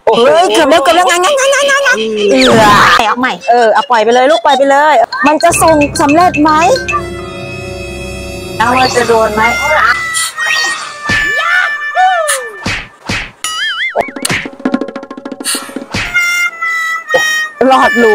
เฮ้ยเกือบแล้วงั้นเอาใหม่เอาปล่อยไปเลยลูกปล่อยไปเลยมันจะส่งสำเร็จไหมแล้วว่าจะโดนไหมหลอดหลู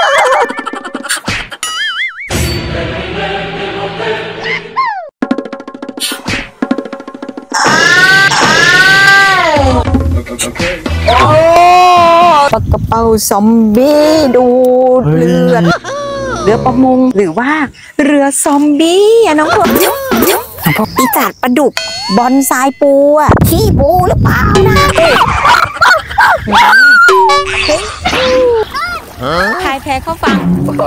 โอ้ปลากระเป๋าซอมบี้ดูดเลือดเรือประมงหรือว่าเรือซอมบี้อะน้องพวกปีศาจปลาดุกบอนทรายปูอะขี้ปูหรือเปล่านะใครแพ้เข้าฟัง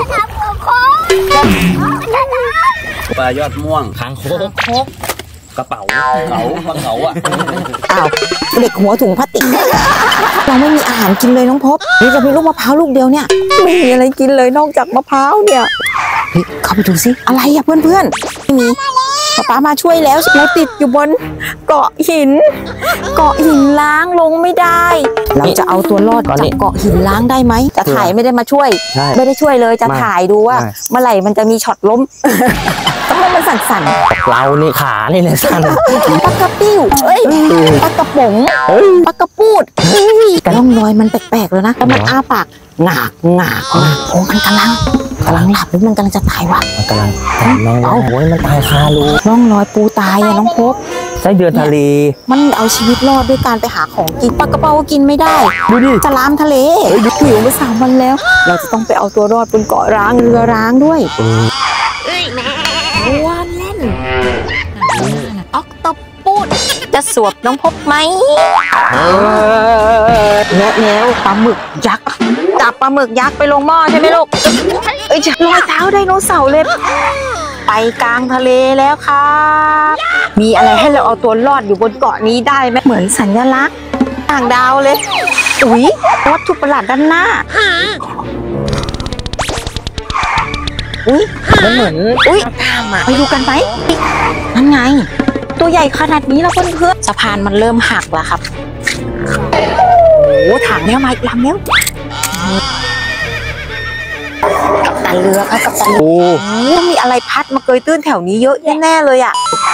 ปลายอดม่วงคางคกกระเป๋าเขาอ่ะอ้าวเด็กหัวถุงพลาสติกเราไม่มีอาหารกินเลยน้องพบนี่จะมีลูกมะพร้าวลูกเดียวเนี่ยไม่มีอะไรกินเลยนอกจากมะพร้าวเนี่ยเข้าไปดูสิอะไรอะเพื่อนไม่มีป๊ามาช่วยแล้วเราติดอยู่บนเกาะหินล้างลงไม่ได้เราจะเอาตัวรอดจากเกาะหินล้างได้ไหมจะถ่ายไม่ได้มาช่วยไม่ได้ช่วยเลยจะถ่ายดูว่าเมื่อไหร่มันจะมีช็อตล้มต้องให้มันสั่นๆเรานี่ขานี่เลยสั่นปลากระปิ้วปลากระป๋องปลากระปูดแต่ร่องรอยมันแปลกๆแล้วนะแล้วมันอ้าปากหงากโอ้มันกำลังหลับหรือมันกำลังจะตายวะมันกำลังโอ้ยมันตายคารูร่องรอยปูตายอะน้องพบไส้เดือนทะเลมันเอาชีวิตรอดด้วยการไปหาของกินปลากระเป๋าก็กินไม่ได้ดูดิจะล้ามทะเลหิวมา3 วันแล้วเราจะต้องไปเอาตัวรอดบนเกาะร้างเรือร้างด้วยวันเล่นออกตบปูดจะสวบน้องพบไหมแล้วปลาหมึกยักษ์จับปลาหมึกยักษ์ไปลงหม้อใช่ไหมลูกรอยเท้าไดโนเสาร์เลยไปกลางทะเลแล้วครับมีอะไรให้เราเอาตัวรอดอยู่บนเกาะนี้ได้ไหมเหมือนสัญลักษณ์ต่างดาวเลยวัตถุประหลาดด้านหน้ามันเหมือนไปดูกันไหมนั่นไงตัวใหญ่ขนาดนี้แล้วเพื่อนสะพานมันเริ่มหักแล้วครับโอ้ถังแล้วมาอีกลำแล้วกัปตันเรือครับกัปตันเรือมีอะไรพัดมาเกยตื้นแถวนี้เยอะแน่ๆเลยอ่ะ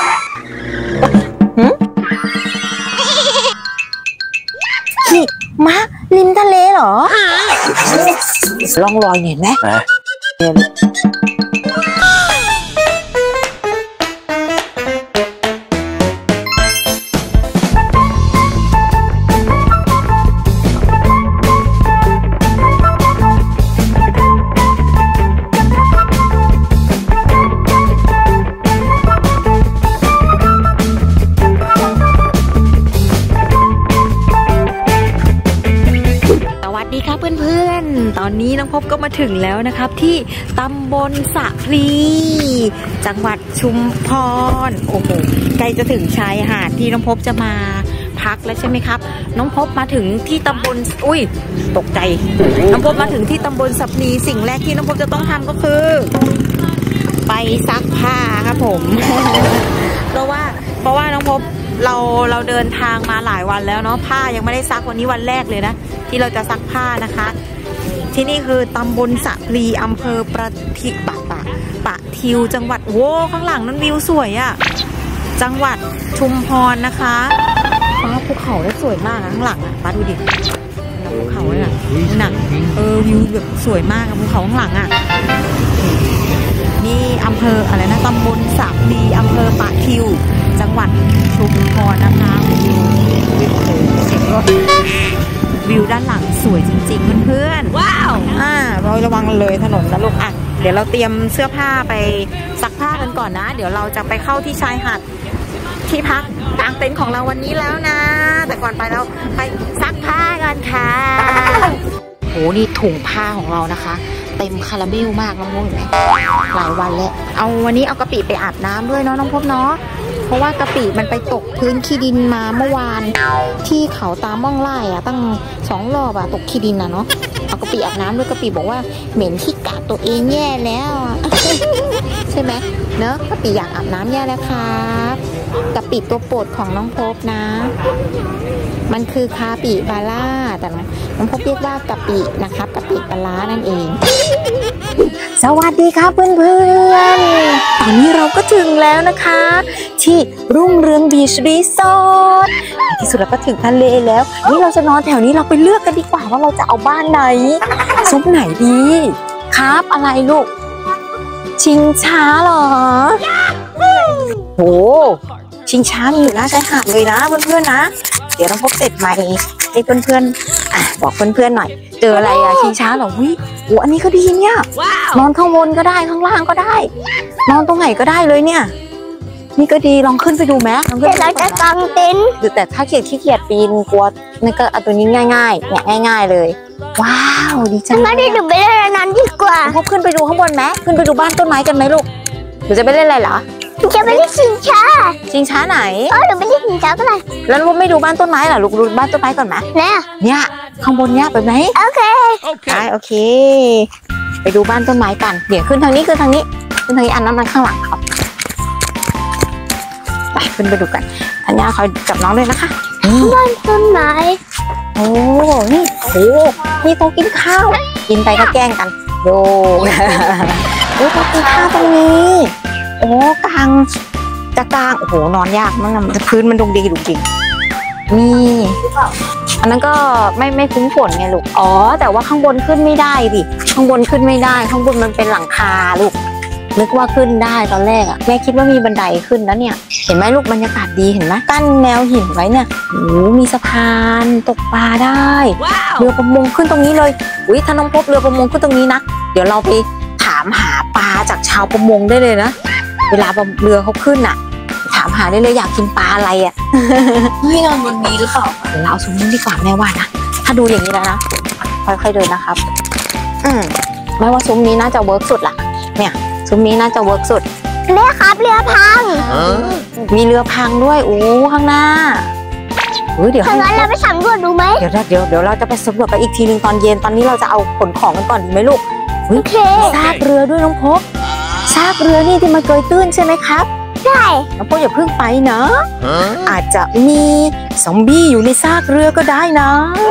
ขี่ม้าริมทะเลเหรอล่องรอยเห็นไหมตอนนี้น้องพบก็มาถึงแล้วนะครับที่ตำบลสะพลีจังหวัดชุมพรโอ้โหใกล้จะถึงชายหาดที่น้องพบจะมาพักแล้วใช่ไหมครับน้องพบมาถึงที่ตำบลตกใจน้องพบมาถึงที่ตำบลสะพลีสิ่งแรกที่น้องพบจะต้องทำก็คือไปซักผ้าครับผม เพราะว่าน้องพบเราเดินทางมาหลายวันแล้วเนาะผ้ายังไม่ได้ซักวันนี้วันแรกเลยนะที่เราจะซักผ้านะคะที่นี่คือตำบลสะพลีอำเภอปะทิวจังหวัดโว้ข้างหลังนั้นวิวสวยอะจังหวัดชุมพรนะคะภูเขาได้สวยมากข้างหลังอะป้าดูดิภูเขาเลยอะหนักวิวแบบสวยมากภูเขาข้างหลังอะนี่อำเภออะไรนะตำบลสะพลีอำเภอปะทิวจังหวัดชุมพรนะคะวิวด้านหลังสวยจริงๆเพื่อนๆว้าวเราระวังเลยถนนนะลูกอ่ะเดี๋ยวเราเตรียมเสื้อผ้าไปซักผ้ากันก่อนนะเดี๋ยวเราจะไปเข้าที่ชายหาดที่พักกางเต็นท์ของเราวันนี้แล้วนะแต่ก่อนไปเราไปซักผ้ากันค่ะโหนี่ถุงผ้าของเรานะคะเต็มคาราเมลมากน้องพบเห็นไหมหลายวันแล้ววันนี้เอากะปิไปอาบน้ำด้วยเนาะน้องพบเนาะเพราะว่ากะปิมันไปตกพื้นขี้ดินมาเมื่อวานที่เขาตาม่องไล่อะตั้ง2 รอบอะตกขี้ดินอะเนาะเอากะปิอาบน้ำด้วยกะปิบอกว่าเหม็นที่กะตัวเองแย่แล้วใช่ไหมเนอะกะปิอยากอาบน้ำแย่แล้วครับกะปิตัวโปรดของน้องพบนะมันคือคาปิบาลาดแต่น้องพบเรียกว่ากะปินะครับกะปิปลาร้านั่นเองสวัสดีครับเพื่อนๆตอนนี้เราก็ถึงแล้วนะคะที่รุ่งเรืองบีชรีสอร์ทในที่สุดเราก็ถึงทะเลแล้วนี่เราจะนอนแถวนี้เราไปเลือกกันดีกว่าว่าเราจะเอาบ้านไหนซุ้มไหนดีครับอะไรลูกชิงช้าเหรอโหชิงช้ามีอยู่หน้าชายหาดเลยนะเพื่อนๆนะเดี๋ยวเราพบเสร็จใหม่ให้เพื่อนๆบอกเพื่อนๆหน่อยเจออะไรอะชิงช้าเหรอวิโอ้อันนี้ก็ดีเนี่ยนอนข้างบนก็ได้ข้างล่างก็ได้นอนตรงไหนก็ได้เลยเนี่ยนี่ก็ดีลองขึ้นไปดูไหมลองขึ้นไปจะกางเต็นท์แต่ถ้าขี้เกียจปีนกลัวนี่ก็เอาตัวนี้ง่ายๆเนี่ยง่ายๆเลยว้าวดีจังไม่ได้ดูไปเล่นนั้นดีกว่าพบขึ้นไปดูข้างบนไหมขึ้นไปดูบ้านต้นไม้กันไหมลูกหรือจะไปเล่นอะไรเหรอจะไปเล่นชิงช้าชิงช้าไหนหรือไปเล่นชิงช้าก็ได้แล้วลูกไม่ดูบ้านต้นไม้เหรอลูกดูบ้านต้นไม้ก่อนไหมเนี่ยข้างบนเนี่ยไปไหมโอเคโอเคไปดูบ้านต้นไม้กันเดี๋ยวขึ้นทางนี้ขึ้นทางนี้อันนั้นมันข้างหลังเขาไปขึ้นไปดูกันธัญญาคอยจับน้องด้วยนะคะบ้านต้นไม้โอ้นี่โอ้มีโต๊ะกินข้าวกินไปก็แกล้งกันโยโอ้โต๊ะกินข้าวตรงนี้โอ้กลางโอ้โหนอนยากมันพื้นมันดุดิงนี่อันนั้นก็ไม่คุ้มฝนไงลูกอ๋อแต่ว่าข้างบนขึ้นไม่ได้ดิข้างบนขึ้นไม่ได้ข้างบนมันเป็นหลังคาลูกนึกว่าขึ้นได้ตอนแรกอะแม่คิดว่ามีบันไดขึ้นแล้วเนี่ยเห็นไหมลูกบรรยากาศดีเห็นไหมกั้นแนวหินไว้เนี่ยโอ้มีสะพานตกปลาได้เรือประมงขึ้นตรงนี้เลยอุ้ยถ้าน้องพบเรือประมงขึ้นตรงนี้นะเดี๋ยวเราไปถามหาปลาจากชาวประมงได้เลยนะเวลาเรือเขาขึ้นอะถามหาได้เลยอยากกินปลาอะไรอะไม่นอนบนนี้หรือเปล่าเดี๋ยวเราเอาซุ้มนี้ดีกว่าแม่ว่านะถ้าดูอย่างนี้แล้วนะค่อยๆเดินนะครับแม่ว่าซุ้มนี้น่าจะเวิร์กสุดละเนี่ยซุ้มนี้น่าจะเวิร์กสุดแม่ครับเรือพังมีเรือพังด้วยโอ้ข้างหน้าเดี๋ยวงั้นเราไปสำรวจดูไหมเดี๋ยวเราจะไปสำรวจกันอีกทีนึงตอนเย็นตอนนี้เราจะเอาขนของกันก่อนดีไหมลูกโอเคซากเรือด้วยน้องพบซากเรือนี่ที่มันเกยตื้นใช่ไหมครับใช่น้องพบอย่าเพิ่งไปนะอาจจะมีซอมบี้อยู่ในซากเรือก็ได้นะ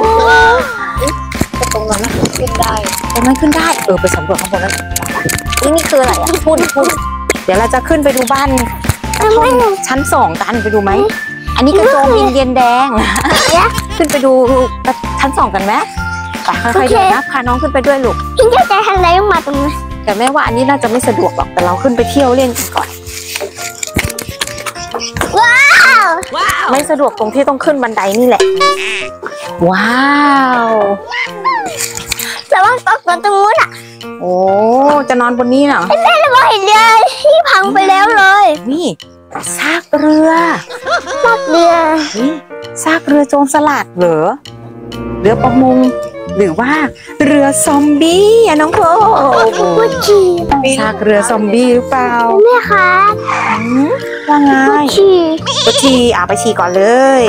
ตรงนั้นขึ้นได้ตรงนั้นขึ้นได้ไปสำรวจข้างบนนั้นนี่คืออะไรอ่ะพุ่นเดี๋ยวเราจะขึ้นไปดูบ้านชั้น2กันไปดูไหมอันนี้กระโจมอินเดียนแดงขึ้นไปดูชั้น2กันไหมค่อยๆเดินนะพาน้องขึ้นไปด้วยลูกพี่จะทางไหนมาตรงนี้แต่แม่ว่าอันนี้น่าจะไม่สะดวกหรอกแต่เราขึ้นไปเที่ยวเล่นกันก่อนว้าวไม่สะดวกตรงที่ต้องขึ้นบันไดนี่แหละว้าวแต่ว่าตกตรงนู้นอ่ะโอ้จะนอนบนนี้เหรอแม่เราเห็นเรือที่พังไปแล้วเลยนี่ซากเรือซากเรือโจรสลัดเหรอเรือประมงหรือว่าเรือซอมบี้น้องโค้ซากเรือซอมบี้หรือเปล่าแม่คะว่าไงไปฉี่ก่อนเลย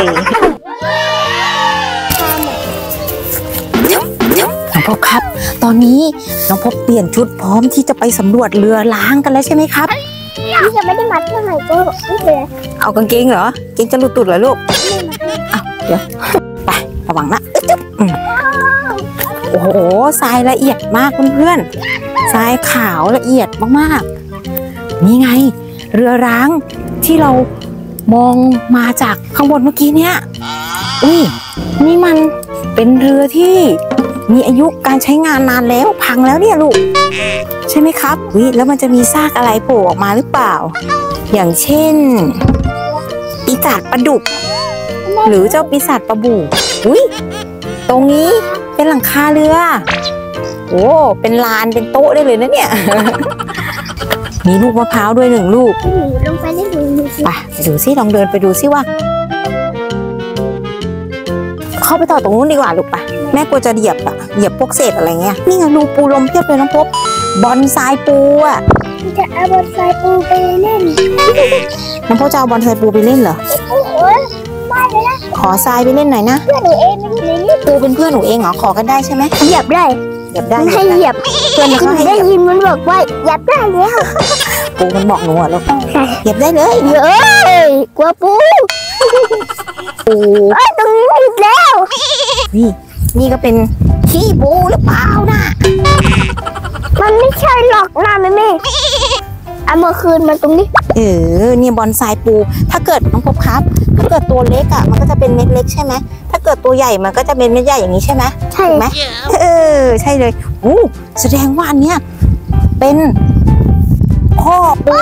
น้องพบครับตอนนี้น้องพบเปลี่ยนชุดพร้อมที่จะไปสำรวจเรือล้างกันแล้วใช่ไหมครับพี่จะไม่ได้มัดเท่าไหร่ก็ไม่เป็นไรเอากางเกงเหรอเกงจะหลุดตุดเหรอลูกเดี๋ยวไประวังนะโอ้โหทรายละเอียดมากเพื่อนๆทรายขาวละเอียดมากๆนี่ไงเรือร้างที่เรามองมาจากข้างบนเมื่อกี้เนี่ยนี่มันเป็นเรือที่มีอายุการใช้งานนานแล้วพังแล้วเนี่ยลูกใช่ไหมครับแล้วมันจะมีซากอะไรโผล่ออกมาหรือเปล่าอย่างเช่นปีศาจปลาดุกหรือเจ้าปีศาจปลาบู่ตรงนี้เป็นหลังคาเรือโอ้เป็นลานเป็นโต๊ะได้เลยนะเนี่ยมีลูกมะพร้าวด้วย1 ลูกลงไปได้ดูซิลองเดินไปดูซิว่าเข้าไปต่อตรงนู้นดีกว่าลูกแม่กลัวจะเหยียบพวกเศษอะไรเงี้ยนี่ไงรูปูลมเพียบเลยน้องพบบอนทรายปูอ่ะจะเอาบอนทรายปูไปเล่นน้องพบจะเอาบอนทรายปูไปเล่นเหรอได้เลยนะขอทรายไปเล่นหน่อยนะเพื่อนหนูเองไม่ได้เล่นปูเป็นเพื่อนหนูเองเหรอขอกันได้ใช่ไหมเหยียบได้ให้เหยียบเพื่อนเขาให้ได้ยินมันบอกว่าเหยียบได้แล้วปูมันบอกหนูแล้วเหยียบได้เลยกลัวปูตรงนี้อีกแล้วนี่นี่ก็เป็นขี้ปูหรือเปล่านะมันไม่ใช่หรอกนะแม่เอามาคืนมันตรงนี้เนี่ยบอนไซปูถ้าเกิดน้องพบครับถ้าเกิดตัวเล็กอ่ะมันก็จะเป็นเม็ดเล็กใช่ไหมถ้าเกิดตัวใหญ่มันก็จะเป็นเม็ดใหญ่อย่างนี้ใช่ไหมใช่ไหมใช่เลยแสดงว่าอันเนี้ยเป็นพ่อปู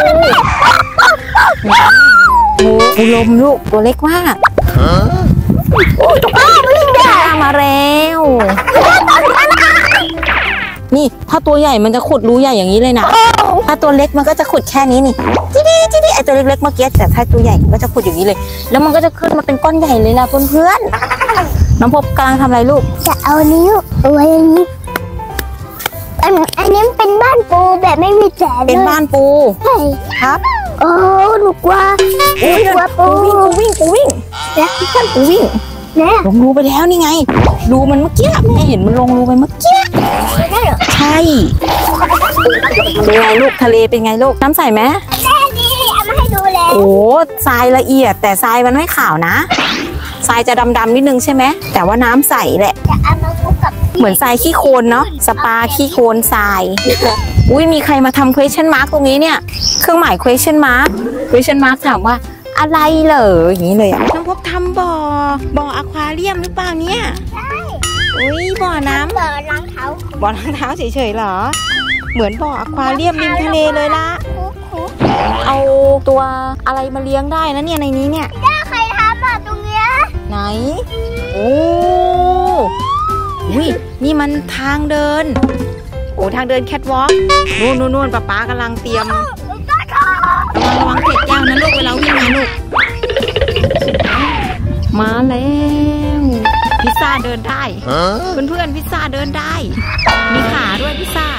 ปูลมลูกตัวเล็กมากตัวป้าวิ่งเด้มาแล้วนี่ถ้าตัวใหญ่มันจะขุดรูใหญ่อย่างนี้เลยนะถ้าตัวเล็กมันก็จะขุดแค่นี้นี่จี้ไอตัวเล็กๆเมื่อกี้แต่ถ้าตัวใหญ่มันก็จะขุดอย่างนี้เลยแล้วมันก็จะขึ้นมาเป็นก้อนใหญ่เลยล่ะเพื่อนๆน้องพบกำลังทำอะไรลูกจะเอานิ้วเอาไว้อย่างนี้อันนี้เป็นบ้านปูแบบไม่มีแฉเลยเป็นบ้านปูใช่ครับโอ้หนูกลัวปูวิ่งแล้วท่านปูวิ่งลงรูไปแล้วนี่ไงรูมันเมื่อกี้แม่เห็นมันลงรูไปเมื่อกี้ใช่เป็นไงลูกทะเลเป็นไงลูกน้ำใสไหมแม่ดีเอามาให้ดูแล้วโอ้ทรายละเอียดแต่ทรายมันไม่ขาวนะทรายจะดำๆนิดนึงใช่ไหมแต่ว่าน้ำใสแหละจะเอามาคู่กับเหมือนทรายขี้โคลนเนาะสปาขี้โคลนทรายอุ้ยมีใครมาทำ question mark ตรงนี้เนี่ยเครื่องหมาย question mark ถามว่าอะไรเหรออย่างนี้เลยน้องพบทำบ่ออควาเรียมหรือเปล่าเนี่ยใช่อุ้ยบ่อน้ำบ่อล้างเท้าเฉยๆเหรอเหมือนบ่ออควาเรียมริมทะเลเลยละเอาตัวอะไรมาเลี้ยงได้นะเนี่ยในนี้เนี่ยใครทำอ่ะตรงเนี้ยไหนโอ้ยนี่มันทางเดินทางเดินแคทวอล์กนู่นป๊ากำลังเตรียมระวังเศษแก้วนะลูกเวลาวิ่งนะลูกมาแล้วพิซซ่าเดินได้เพื่อนพิซซ่าเดินได้มีขาด้วยพิซซ่า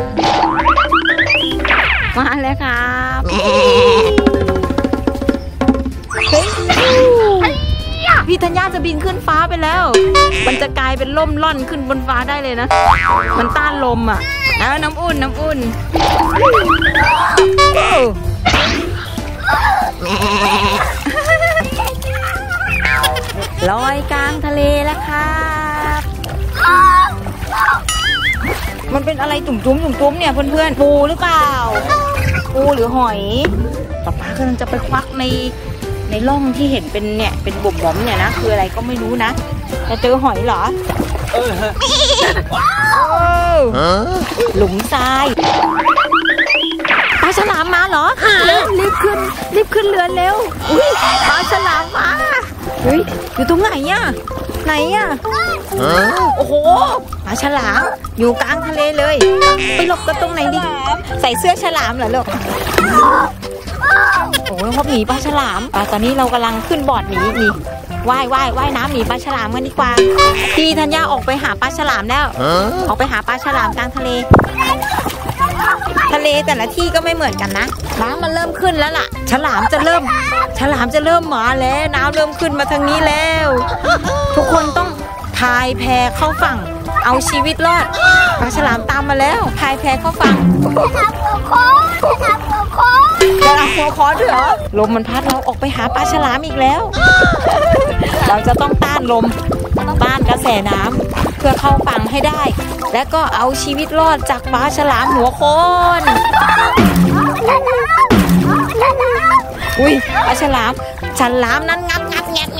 มาแล้วครับพี่ธัญญาจะบินขึ้นฟ้าไปแล้วมันจะกลายเป็นล่มล่อนขึ้นบนฟ้าได้เลยนะมันต้านลมอ่ะแล้วน้ำอุ่นลอยกลางทะเลแล้วครับมันเป็นอะไรตุ่มเนี่ยเพื่อนปูหรือเปล่าปูหรือหอยป๊ากำลังจะไปควักในร่องที่เห็นเป็นเนี่ยเป็นบุ๋มๆเนี่ยนะคืออะไรก็ไม่รู้นะจะเจอหอยเหรอหลุมทรายปลาฉลามมาเหรอรีบขึ้นเรือเร็วปลาฉลามมาอยู่ตรงไหนอ่ะโอ้โหปลาฉลามอยู่กลางทะเลเลยไปหลบกันตรงไหนดิใส่เสื้อฉลามเหรอลูกโอ้ยพบหนีปลาฉลามตอนนี้เรากำลังขึ้นบอร์ดหนีว่ายน้ำหนีปลาฉลามกันดีกว่าพี่ธัญญาออกไปหาปลาฉลามแล้วออกไปหาปลาฉลามกลางทะเลแต่ละที่ก็ไม่เหมือนกันนะน้ำมันเริ่มขึ้นแล้วล่ะฉลามจะเริ่มมาแล้วน้ำเริ่มขึ้นมาทางนี้แล้วทุกคนต้องพายแพเข้าฝั่งเอาชีวิตรอดปลาฉลามตามมาแล้วพายแพเข้าฝั่งจะเอาหัวคอด้วยเหรอลมมันพัดเราออกไปหาปลาฉลามอีกแล้วเราจะต้องต้านลมต้านกระแสน้ำเพื่อเข้าฝั่งให้ได้และก็เอาชีวิตรอดจากปลาฉลามหัวโคนอุ้ยปลาฉลามนั้นงับแงะ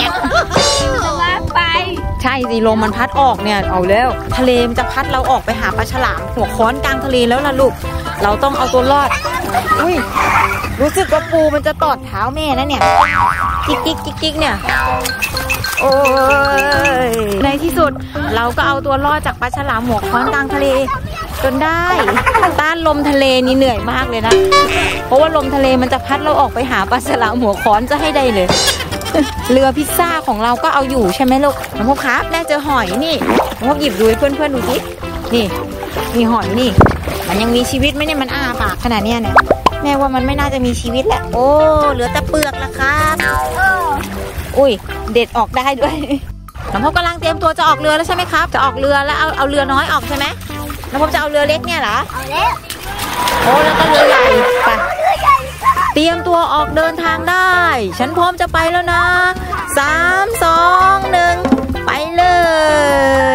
ไปใช่สิลมมันพัดออกเนี่ยเอาแล้วทะเลมันจะพัดเราออกไปหาปลาฉลามหัวค้อนกลางทะเลแล้วล่ะลูกเราต้องเอาตัวรอดอุ้ยรู้สึกว่าปูมันจะตอดเท้าแม่นะเนี่ยกิ๊กเนี่ยโอ้ยในที่สุดเราก็เอาตัวรอดจากปลาฉลามหัวค้อนกลางทะเลจนได้ต้านลมทะเลนี่เหนื่อยมากเลยนะเพราะว่าลมทะเลมันจะพัดเราออกไปหาปลาฉลามหัวค้อนจะให้ได้เลยเรือพิซซ่าของเราก็เอาอยู่ใช่ไหมลูกน้องพบครับแม่เจอหอยนี่น้องพบหยิบดูให้เพื่อนๆดูสินี่มีหอยนี่มันยังมีชีวิตไหมเนี่ยมันอ้าปากขนาดเนี้ยเนี่ยแม่ว่ามันไม่น่าจะมีชีวิตแหละโอ้เหลือแต่เปลือกละครับอุ้ยเด็ดออกได้ด้วยน้องพบกำลังเตรียมตัวจะออกเรือแล้วใช่ไหมครับจะออกเรือแล้วเอาเรือน้อยออกใช่ไหมน้องพบจะเอาเรือเล็กเนี่ยเหรอเอาแล้วโอ้แล้วก็เรือใหญ่ไปเตรียมตัวออกเดินทางได้ฉันพร้อมจะไปแล้วนะ3 2 1ไปเลย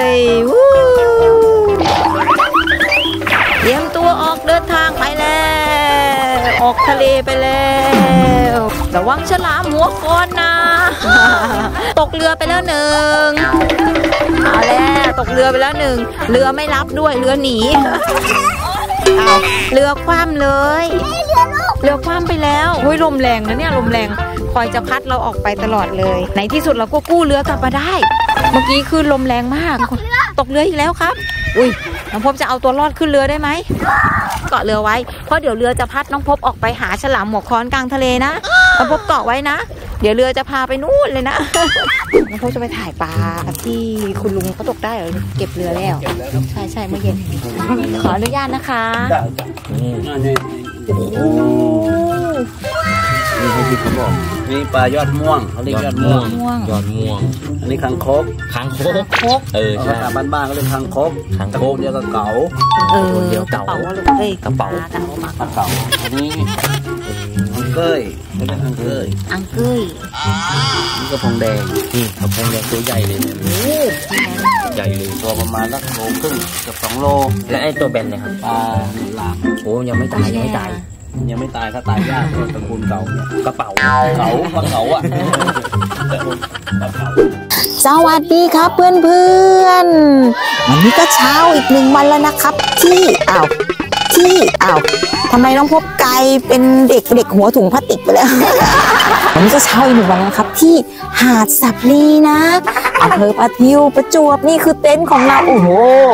เลไปแล้วระวังฉลามหัวโคนนะ ตกเรือไปแล้วหนึ่งเอาแล้วตกเรือไปแล้วหนึ่งเรือไม่รับด้วยเรือหนีเอาเรือคว่ำเลยเรือคว่ำไปแล้วโอ้ยลมแรงนะเนี่ยลมแรงคอยจะพัดเราออกไปตลอดเลยในที่สุดเราก็กู้เรือกลับมาได้เมื่อกี้คือลมแรงมากตกเรืออีกแล้วครับอุ้ยน้องพบจะเอาตัวรอดขึ้นเรือได้ไหมเกาะเรือไว้เพราะเดี๋ยวเรือจะพัดน้องพบออกไปหาฉลามหัวค้อนกลางทะเลนะน้องพบเกาะไว้นะเดี๋ยวเรือจะพาไปนู่นเลยนะน้องพบจะไปถ่ายปลาที่คุณลุงเขาตกได้เหรอเก็บเรือแล้วใช่เมื่อเย็นขออนุญาตนะคะนี่ให้พี่เขาบอกนี่ปลายอดม่วงเขาเรียกยอดม่วงยอดม่วงอันนี้คางคกใช่ภาษาบ้านๆเขาเรียกคางคกตะโกนเดียวกับเก๋าเดียวเก๋ากระเป๋าอันนี้อังเก้ยเขาเรียกอังเก้ยนี่กระพงแดงนี่กระพงแดงตัวใหญ่เลยใหญ่เลยตัวประมาณสักโลครึ่งเกือบ2 โลและไอ้ตัวแบนเนี่ยครับปลาหลามโอ้ยังไม่ตายถ้าตายยากตระกูลเก่ากระเป๋าเก๋าอ่ะสวัสดีครับเพื่อนวันนี้ก็เช้าอีก1 วันแล้วนะครับที่ทำไมน้องพบไกลเป็นเด็กหัวถุงพลาสติกไปแล้ว วันนี้ก็เช้าอีก1 วันแล้วครับที่หาดสับลีนะอำเภอประทิวประจวบนี่คือเต็นท์ของเราโอ้โห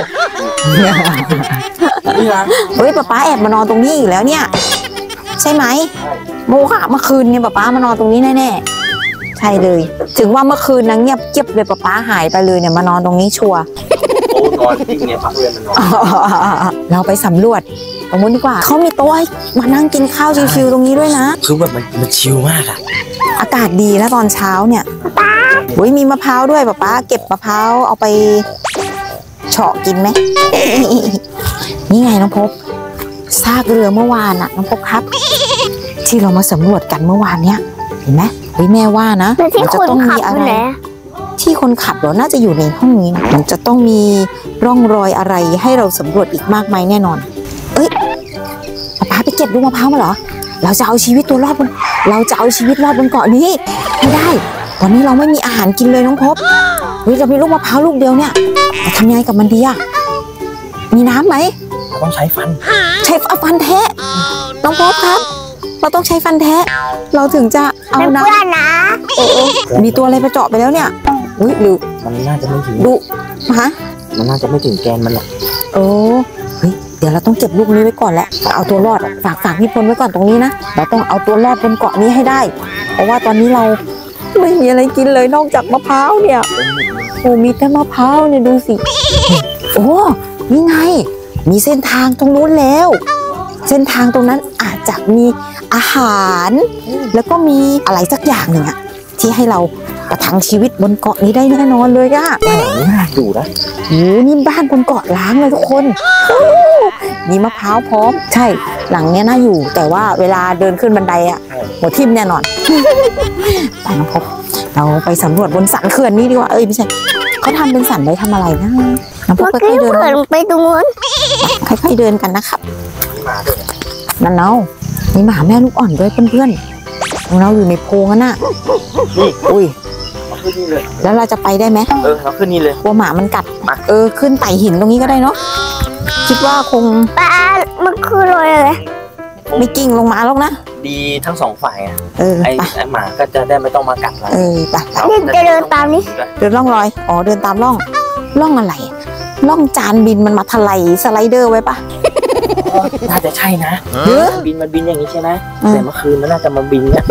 เฮ้ยป๊าแอบมานอนตรงนี้อีกแล้วเนี่ยใช่ไหมโมค่ะเมื่อคืนเนี่ยป๊ามานอนตรงนี้แน่ๆใช่เลยถึงว่าเมื่อคืนนั้นเงียบเก็บเลยป๊าหายไปเลยเนี่ยมานอนตรงนี้ชัวร์โอ้นอนจริงเนี่ยพักเรียนมันนอนเราไปสำรวจตรงนู้นดีกว่าเขามีโต๊ะให้มานั่งกินข้าวชิวๆตรงนี้ด้วยนะคือแบบมันชิลมากอะอากาศดีแล้วตอนเช้าเนี่ยโอ้ยมีมะพร้าวด้วยป๊าเก็บมะพร้าวเอาไปเฉาะกินไหม นี่ไงน้องพบซากเรือเมื่อวานอะน้องพบครับที่เรามาสำรวจกันเมื่อวานเนี้ยเห็นไหมแม่ว่านะมันจะต้องมีอะไรที่คนขับเหรอน่าจะอยู่ในห้องนี้นะมันจะต้องมีร่องรอยอะไรให้เราสำรวจอีกมากมายแน่นอนป๊าไปเก็บลูกมะพร้าวมาเหรอเราจะเอาชีวิตรอดบนเกาะนี้ไม่ได้ตอนนี้เราไม่มีอาหารกินเลยน้องพบเรามีลูกมะพร้าวลูกเดียวเนี่ยจะทำยังไงกับมันดีอะมีน้ำไหมต้องใช้ฟันแทะน้องพบครับเราต้องใช้ฟันแทะเราถึงจะเอาน้ำนะมีตัวอะไรไปเจาะไปแล้วเนี่ยหรือมันน่าจะไม่ถึงดูฮะมันน่าจะไม่ถึงแกนมันหรอกเดี๋ยวเราต้องเก็บลูกนี้ไว้ก่อนแหละเอาตัวรอดฝากพี่พลไว้ก่อนตรงนี้นะเราต้องเอาตัวรอดบนเกาะนี้ให้ได้เพราะว่าตอนนี้เราไม่มีอะไรกินเลยนอกจากมะพร้าวเนี่ยมีแต่มะพร้าวเนี่ยดูสินี่ไงมีเส้นทางตรงนู้นแล้วเส้นทางตรงนั้นอาจจะมีอาหารแล้วก็มีอะไรสักอย่างหนึ่งอะที่ให้เราประทังชีวิตบนเกาะนี้ได้แน่นอนเลยอะน่าอยู่นะนี่บ้านบนเกาะล้างเลยทุกคนมีมะพร้าวพร้อมใช่หลังเนี้ยน่าอยู่แต่ว่าเวลาเดินขึ้นบันไดอะหัวทิ่มแน่นอนไปน้องพบเราไปสำรวจบนสันเขื่อนนี่ดีกว่าไม่ใช่เขาทำเป็นสันไว้ทำอะไรนะน้องพบค่อยๆเดินไปตรงนู้นค่อยๆเดินกันนะครับนั่นเนามีหมาแม่ลูกอ่อนด้วยเพื่อนๆเราอยู่ในโพรงน่ะอุ้ยแล้วเราจะไปได้ไหมเราขึ้นนี่เลยกลัวหมามันกัดขึ้นไต่หินตรงนี้ก็ได้เนาะคิดว่าคงมันคือรอยอะไรไม่กิ่งลงมาหรอกนะดีทั้ง2 ฝ่ายอ่ะไอ้หมาก็จะได้ไม่ต้องมากัดเราจะเดินตามนี้เดินร่องรอยเดินตามร่องอะไรร่องจานบินมันมาถลายสไลเดอร์ไว้ปะน่าจะใช่นะมันบินอย่างนี้ใช่ไหมแต่เมื่อคืนมันน่าจะมาบินเนี่ย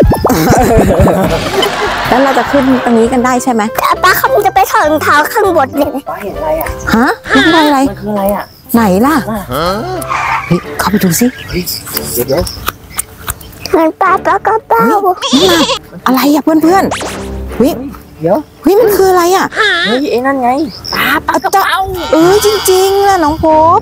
แล้วเราจะขึ้นตรงนี้กันได้ใช่ไหมป้าเขาจะไปถอดรองเท้าข้างบนเลยป้าเห็นอะไรอ่ะมันคืออะไรมันคืออะไรอ่ะไหนล่ะเข้าไปดูสิเดี๋ยวมันป้าอะไรอ่ะเพื่อนเดี๋ยวมันคืออะไรอ่ะไอ้นั่นไงปลากระเป๋าจริงๆนะน้องพบ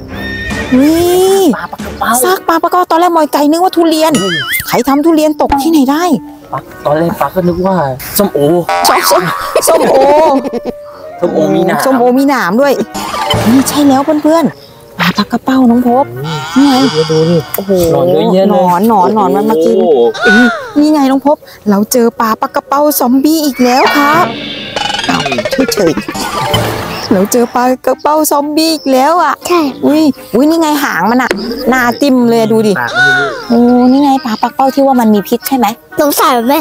ซากปลาปะกอตอนแรกมอยไก่นึกว่าทุเรียนใครทำทุเรียนตกที่ไหนได้ตอนแรกปลาก็นึกว่าส้มโอส้มโอมีหนามด้วยนี่ใช่แล้วเพื่อนๆปลาปลากระเป้าน้องพบนี่ไงดูดิโอ้โหหนอนเยอะแยะเลยหนอนมันมากินนี่ไงน้องพบเราเจอปลากระเป้าซอมบี้อีกแล้วครับเฉยเราเจอปลากระเป้าซอมบี้อีกแล้วอ่ะใช่อุ้ยนี่ไงหางมันอ่ะหน้าจิ้มเลยดูดิโอ้นี่ไงปลากระเป้าที่ว่ามันมีพิษใช่ไหมสงสัยไหม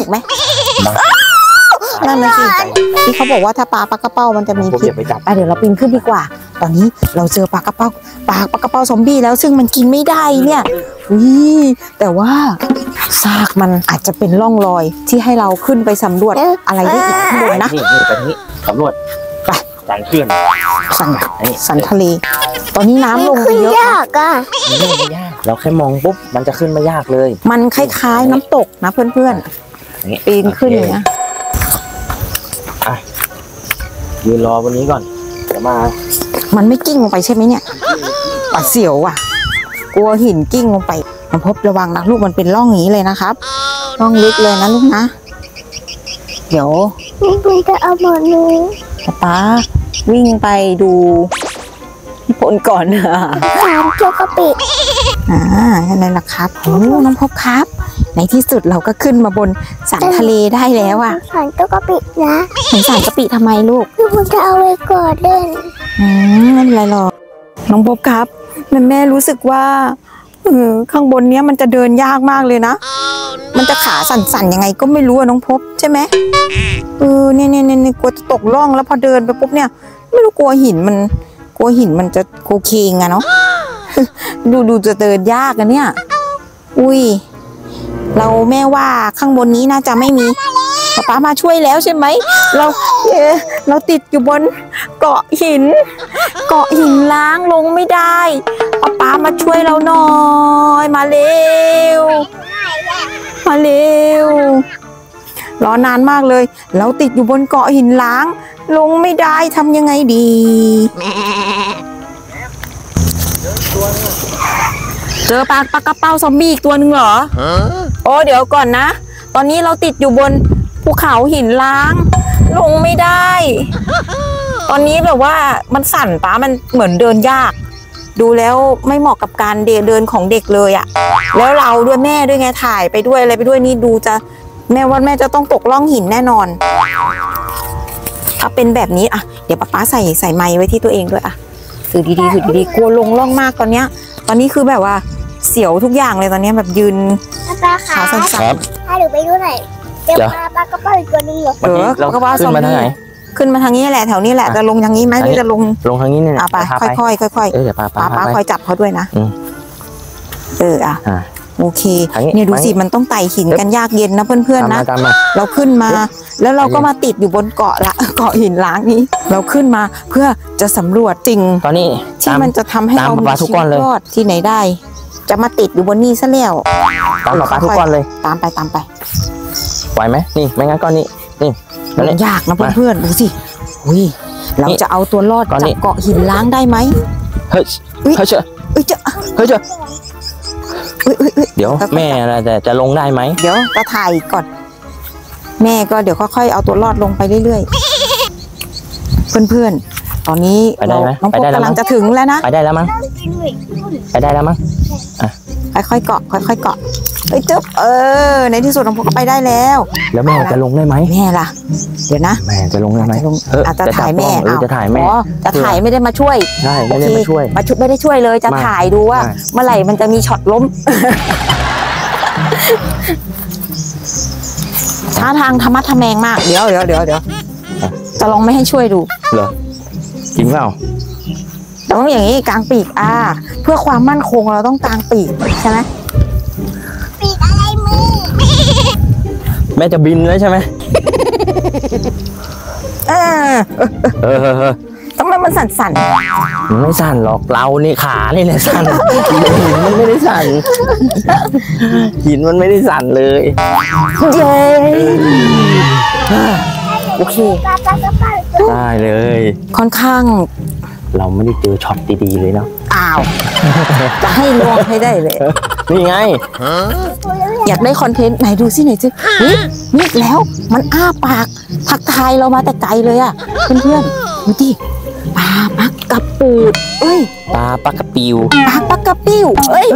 นั่นน่ะสิที่เขาบอกว่าถ้าปลากระเป้ามันจะมีพิษเดี๋ยวเราปีนขึ้นดีกว่าตอนนี้เราเจอปลากระเป้าซอมบี้แล้วซึ่งมันกินไม่ได้เนี่ยแต่ว่าซากมันอาจจะเป็นร่องรอยที่ให้เราขึ้นไปสำรวจอะไรได้อีกข้างบนนะนี่ไปนี้สำรวจไปสันเขื่อนสันทะเลตอนนี้น้ำลงไปเยอะยากอ่ะไม่ยากเราแค่มองปุ๊บมันจะขึ้นไม่ยากเลยมันคล้ายๆน้ำตกนะเพื่อนๆปีนขึ้นอย่างเงี้ยยืนรอวันนี้ก่อนเดี๋ยวมามันไม่กิ้งลงไปใช่ไหมเนี่ยปัดเสียวอ่ะกลัวหินกิ้งลงไปน้องพบระวังนะลูกมันเป็นร่องนี้เลยนะครับร่องลึกเลยนะลูกนะเดี๋ยวมันจะเอาหมดเลยป๊าวิ่งไปดูพี่พลก่อนสามเกี๊ยวกะปินั่นแหละครับโอ้น้องพบครับในที่สุดเราก็ขึ้นมาบนสันทะเลได้แล้วอ่ะสันเกี๊ยวกะปินะสันกะปิทำไมลูกคือมันจะเอาไว้ก่อนเล่นไม่เป็นไรหรอกน้องพบครับแม่รู้สึกว่าข้างบนเนี้ยมันจะเดินยากมากเลยนะมันจะขาสั่นๆยังไงก็ไม่รู้น้องพบใช่ไหมเนี่ยกลัวจะตกร่องแล้วพอเดินไปปุ๊บเนี่ยไม่รู้กลัวหินมันจะโคเคงอะเนาะดูจะเดินยากอะเนี่ยแม่ว่าข้างบนนี้น่าจะไม่มีป๊ามาช่วยแล้วใช่ไหมเราติดอยู่บนเกาะหินล้างลงไม่ได้ป๊ามาช่วยเราหน่อยมาเร็วรอนานมากเลยเราติดอยู่บนเกาะหินล้างลงไม่ได้ทำยังไงดีเจอปลากระเป้าซอมบี้อีกตัวหนึ่งเหรอโอ้เดี๋ยวก่อนนะตอนนี้เราติดอยู่บนภูเขาหินล้างลงไม่ได้ตอนนี้แบบว่ามันสั่นป้ามันเหมือนเดินยากดูแล้วไม่เหมาะกับการเดินของเด็กเลยอะแล้วเราด้วยแม่ด้วยไงถ่ายไปด้วยอะไรไปด้วยนี่ดูจะแม่ว่าแม่จะต้องตกร่องหินแน่นอนถ้าเป็นแบบนี้อะเดี๋ยวป๊าใส่ไม้ไว้ที่ตัวเองด้วยอะถือดีๆกลัวลงร่องมากตอนนี้คือแบบว่าเสียวทุกอย่างเลยตอนนี้แบบยืนขาสั่นๆถ้าหนูไปดูหน่อยเจอปลากระเป้าอีกตัวนึงเหรอเราก็ว่าขึ้นมาทางไหนขึ้นมาทางนี้แหละแถวนี้แหละจะลงทางนี้ไหมหรือจะลงทางนี้เนี่ยไปค่อยเดี๋ยวป้าคอยจับเขาด้วยนะโอเคเนี่ยดูสิมันต้องไต่หินกันยากเย็นนะเพื่อนๆนะเราขึ้นมาแล้วเราก็มาติดอยู่บนเกาะหินล้างนี้เราขึ้นมาเพื่อจะสำรวจสิ่งตอนนี้ที่มันจะทำให้เรามีชีวิตรอดที่ไหนได้จะมาติดอยู่บนนี้ซะแล้วตามปลาทุกก้อนเลยตามไปไหวไหมนี่ไม่งั้นก้อนนี้นี่มันยากนะเพื่อนๆดูสิเราจะเอาตัวรอดจากเกาะหินล้างได้ไหมเฮ้ยเดี๋ยวแม่แต่จะลงได้ไหมเดี๋ยวจะถ่ายก่อนแม่ก็เดี๋ยวค่อยๆเอาตัวรอดลงไปเรื่อยๆเพื่อนๆตอนนี้น้องพบกำลังจะถึงแล้วนะไปได้แล้วมั้งค่อยๆเกาะจึ๊บในที่สุดน้องพบก็ไปได้แล้วแม่จะลงได้ไหมแม่ล่ะเดี๋ยวนะแม่จะลงได้ไหมอาจจะถ่ายแม่จะถ่ายแม่จะถ่ายไม่ได้มาช่วยใช่ไม่ได้มาช่วยไม่ได้ช่วยเลยจะถ่ายดูว่าเมื่อไหร่มันจะมีช็อตล้มท่าทางธรรมะทแมงมากเดี๋ยวจะลองไม่ให้ช่วยดูเหรอจริงเปล่าต้องอย่างนี้กลางปีกเพื่อความมั่นคงเราต้องกลางปีกใช่ไหมปีกอะไรมือแม่จะบินแล้วใช่ไหมต้องมันสั่นมันไม่สั่นหรอกเรานี่ขานี่แหละสั่นหินมันไม่ได้สั่นเลยเย้โอเคได้เลยค่อนข้างเราไม่ได้เจอช็อตดีๆเลยเนาะจะให้ลองให้ได้เลยนี่ไงอยากได้คอนเทนต์ไหนดูสินี่แล้วมันอ้าปากทักทายเรามาแต่ไกลเลยอ่ะเพื่อนๆดูดิปลาปักกระปูดเอ้ยปลาปักกระปิวปลาปักกระปิ้วเอ้ย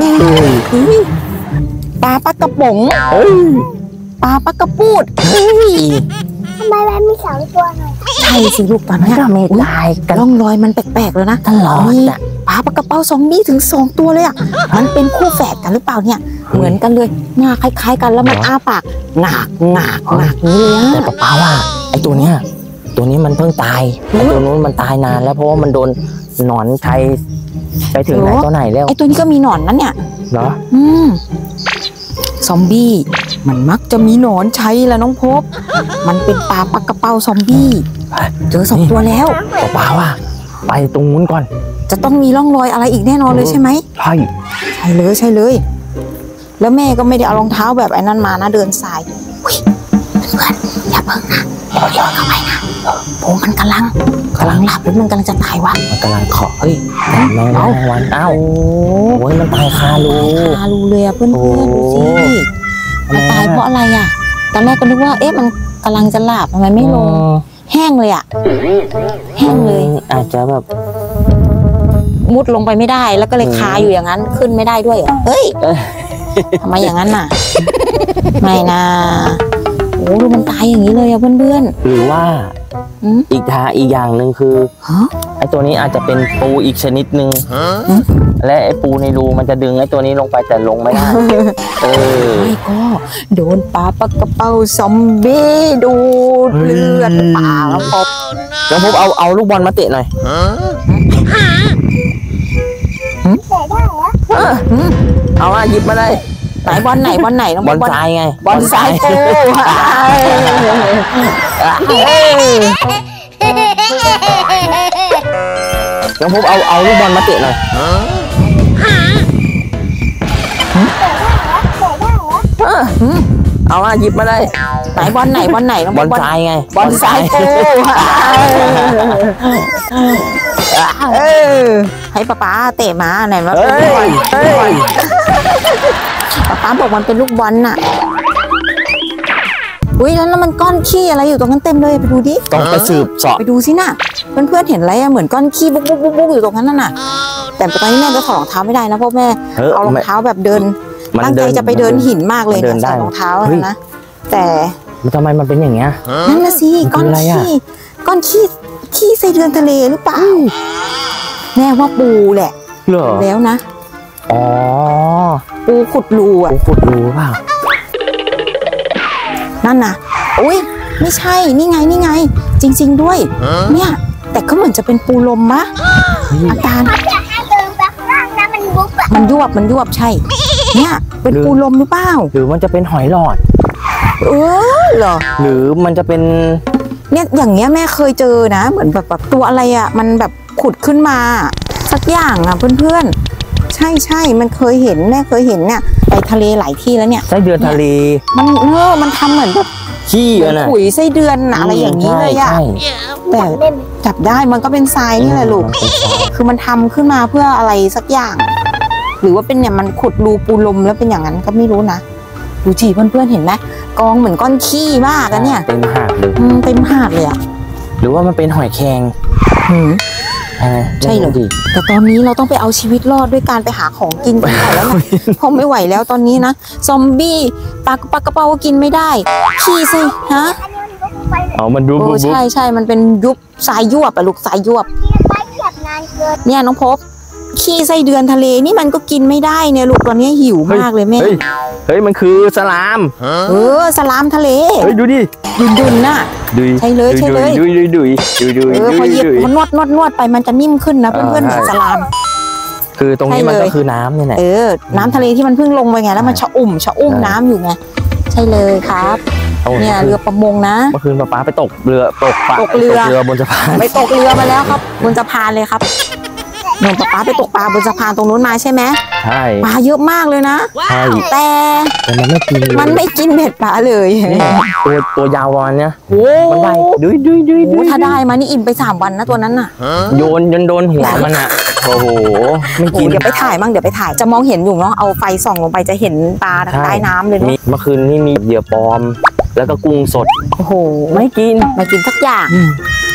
ปลาปักกระป๋องปลาปักกระปูดเฮ้ยทำไมมันมี2 ตัวหน่อยใช่สิลูกตอนนี้ไม่ตายกันร่องรอยมันแปลกๆแล้วนะตลอดอ่ะปลาปลากระเป๋าซอมบี้ถึง2 ตัวเลยอ่ะมันเป็นคู่แฝดกันหรือเปล่าเนี่ยเหมือนกันเลยหน้าคล้ายๆกันแล้วมันอ้าปากหงากนี้เลยแต่ป้าว่าไอ้ตัวเนี้ยมันเพิ่งตายไอ้ตัวนู้นมันตายนานแล้วเพราะว่ามันโดนหนอนใช้ถึงไหนตัวไหนแล้วไอ้ตัวนี้ก็มีหนอนนั่นเนี่ยเหรอซอมบี้มันมักจะมีหนอนใช้แล้วน้องพบมันเป็นปลาปลากระเป๋าซอมบี้เจอ2 ตัวแล้วป้าว่าไปตรงนู้นก่อนจะต้องมีร่องรอยอะไรอีกแน่นอนเลยใช่ไหมใช่เลยแล้วแม่ก็ไม่ได้เอารองเท้าแบบไอ้นั่นมานะเดินสายเพื่อนอย่าเพิ่งนะเข้าไปนะโอ้มันกำลังหลับหรือมันกำลังจะตายวะมันกำลังขอเฮ้ยแม่วันอ้าวโอ้ยมันตายคารูเลยอะเพื่อนดูสิมันตายเพราะอะไรอะตอนแรกก็นึกว่าเอ๊ะมันกำลังจะหลับทำไมไม่ลงแห้งเลยอะแห้งเลยอาจจะแบบมุดลงไปไม่ได้แล้วก็เลยคาอยู่อย่างนั้นขึ้นไม่ได้ด้วยเฮ้ยทำไมอย่างนั้นน่ะไม่นะโอ้ดูมันตายอย่างนี้เลยอะเพื่อนหรือว่าอีกอย่างหนึ่งคือไอ้ตัวนี้อาจจะเป็นปูอีกชนิดหนึ่งและไอ้ปูในรูมันจะดึงไอ้ตัวนี้ลงไปแต่ลงไม่ได้ไม่ก็โดนปลาปักกระเป๋าซอมบี้ดูดเลือดปลาแล้วพบเอาลูกบอลมาเตะหน่อยเอามาหยิบมาเลยไหนบอลไหนน้องบอลทรายไงบอลทรายปูน้องพบเอาลูกบอลมาเตะหน่อยเอามาหยิบมาเลยไหนบอลไหนน้องบอลทรายไงบอลทรายปูให้ป๊าเตะมาไหนมาเป็นลูกบอลป๊าบอกมันเป็นลูกบอลน่ะอุ้ยแล้วมันก้อนขี้อะไรอยู่ตรงนั้นเต็มเลยไปดูดิต้องไปสืบเสาะไปดูสิน่ะเพื่อนเห็นอะไรเหมือนก้อนขี้บุ๊กอยู่ตรงนั้นน่ะแต่ตอนนี้แม่ก็ถอดรองเท้าไม่ได้นะเพราะแม่เอารองเท้าแบบเดินตั้งใจจะไปเดินหินมากเลยใส่รองเท้านะแต่ทำไมมันเป็นอย่างเงี้ยนั่นน่ะสิก้อนขี้ไส้เดือนทะเลหรือเปล่าแม่ว่าปูแหละแล้วนะอ๋อปูขุดรูเปล่านั่นน่ะอุ้ยไม่ใช่นี่ไงจริงๆด้วยเนี่ยแต่ก็เหมือนจะเป็นปูลมมะอาการมันยวบใช่เนี่ยเป็นปูลมหรือเปล่าหรือมันจะเป็นหอยหลอดเหรอหรือมันจะเป็นเนี่ยอย่างเงี้ยแม่เคยเจอนะเหมือนแบบตัวอะไรอ่ะมันแบบขุดขึ้นมาสักอย่างอ่ะเพื่อนใช่มันเคยเห็นแม่เคยเห็นเนี่ยไปทะเลหลายที่แล้วเนี่ยไส้เดือนทะเลมันทำเหมือนแบบขี้นะขุยไส้เดือนอะไรอย่างนี้เลยอ่ะแต่จับได้มันก็เป็นทรายนี่แหละลูกคือมันทำขึ้นมาเพื่ออะไรสักอย่างหรือว่าเป็นเนี่ยมันขุดรูปูลมแล้วเป็นอย่างนั้นก็ไม่รู้นะดูจีเพื่อนเห็นไหมกองเหมือนก้อนขี้มากกันเนี่ยเต็มหาดเลยอ่ะหรือว่ามันเป็นหอยแครงใช่เลยแต่ตอนนี้เราต้องไปเอาชีวิตรอดด้วยการไปหาของกินกันแล้วนะเพราะไม่ไหวแล้วตอนนี้นะซอมบี้ปลากระเป๋าก็กินไม่ได้ขี้สิฮะมันยุบใช่มันเป็นยุบสายยวบอะลูกสายยวบเนี่ยน้องพบขี้ไส้เดือนทะเลนี่มันก็กินไม่ได้เนี่ยลูกตอนนี้หิวมากเลยแม่เฮ้ยมันคือสลามสลามทะเลดูดิดุนน่ะใช่เลยพอหยิบมันนวดไปมันจะนิ่มขึ้นนะเพื่อนๆสลามคือตรงนี้มันก็คือน้ำเนี่ยแหละน้ำทะเลที่มันเพิ่งลงไปไงแล้วมันชะอุ่มน้ำอยู่ไงใช่เลยครับเนี่ยเรือประมงนะเมื่อคืนป๊าไปตกเรือบนสะพานไปตกเรือมาแล้วครับบนสะพานเลยครับหนูป๊าไปตกปลาบนสะพานตรงนู้นมาใช่ไหมใช่ปลาเยอะมากเลยนะแต่มันไม่กินเบ็ดปลาเลยตัวยาววันเนี้ยมันได้ดุยถ้าได้มานี่อิ่มไป3 วันนะตัวนั้นน่ะโยนจนโดนหัวมันอ่ะโอ้โหไม่กินเดี๋ยวไปถ่ายจะมองเห็นอยู่เนาะเอาไฟส่องลงไปจะเห็นปลาใต้น้ำเลยเมื่อคืนนี่มีเหยื่อปลอมแล้วก็กุ้งสดโอ้โหไม่กินสักอย่าง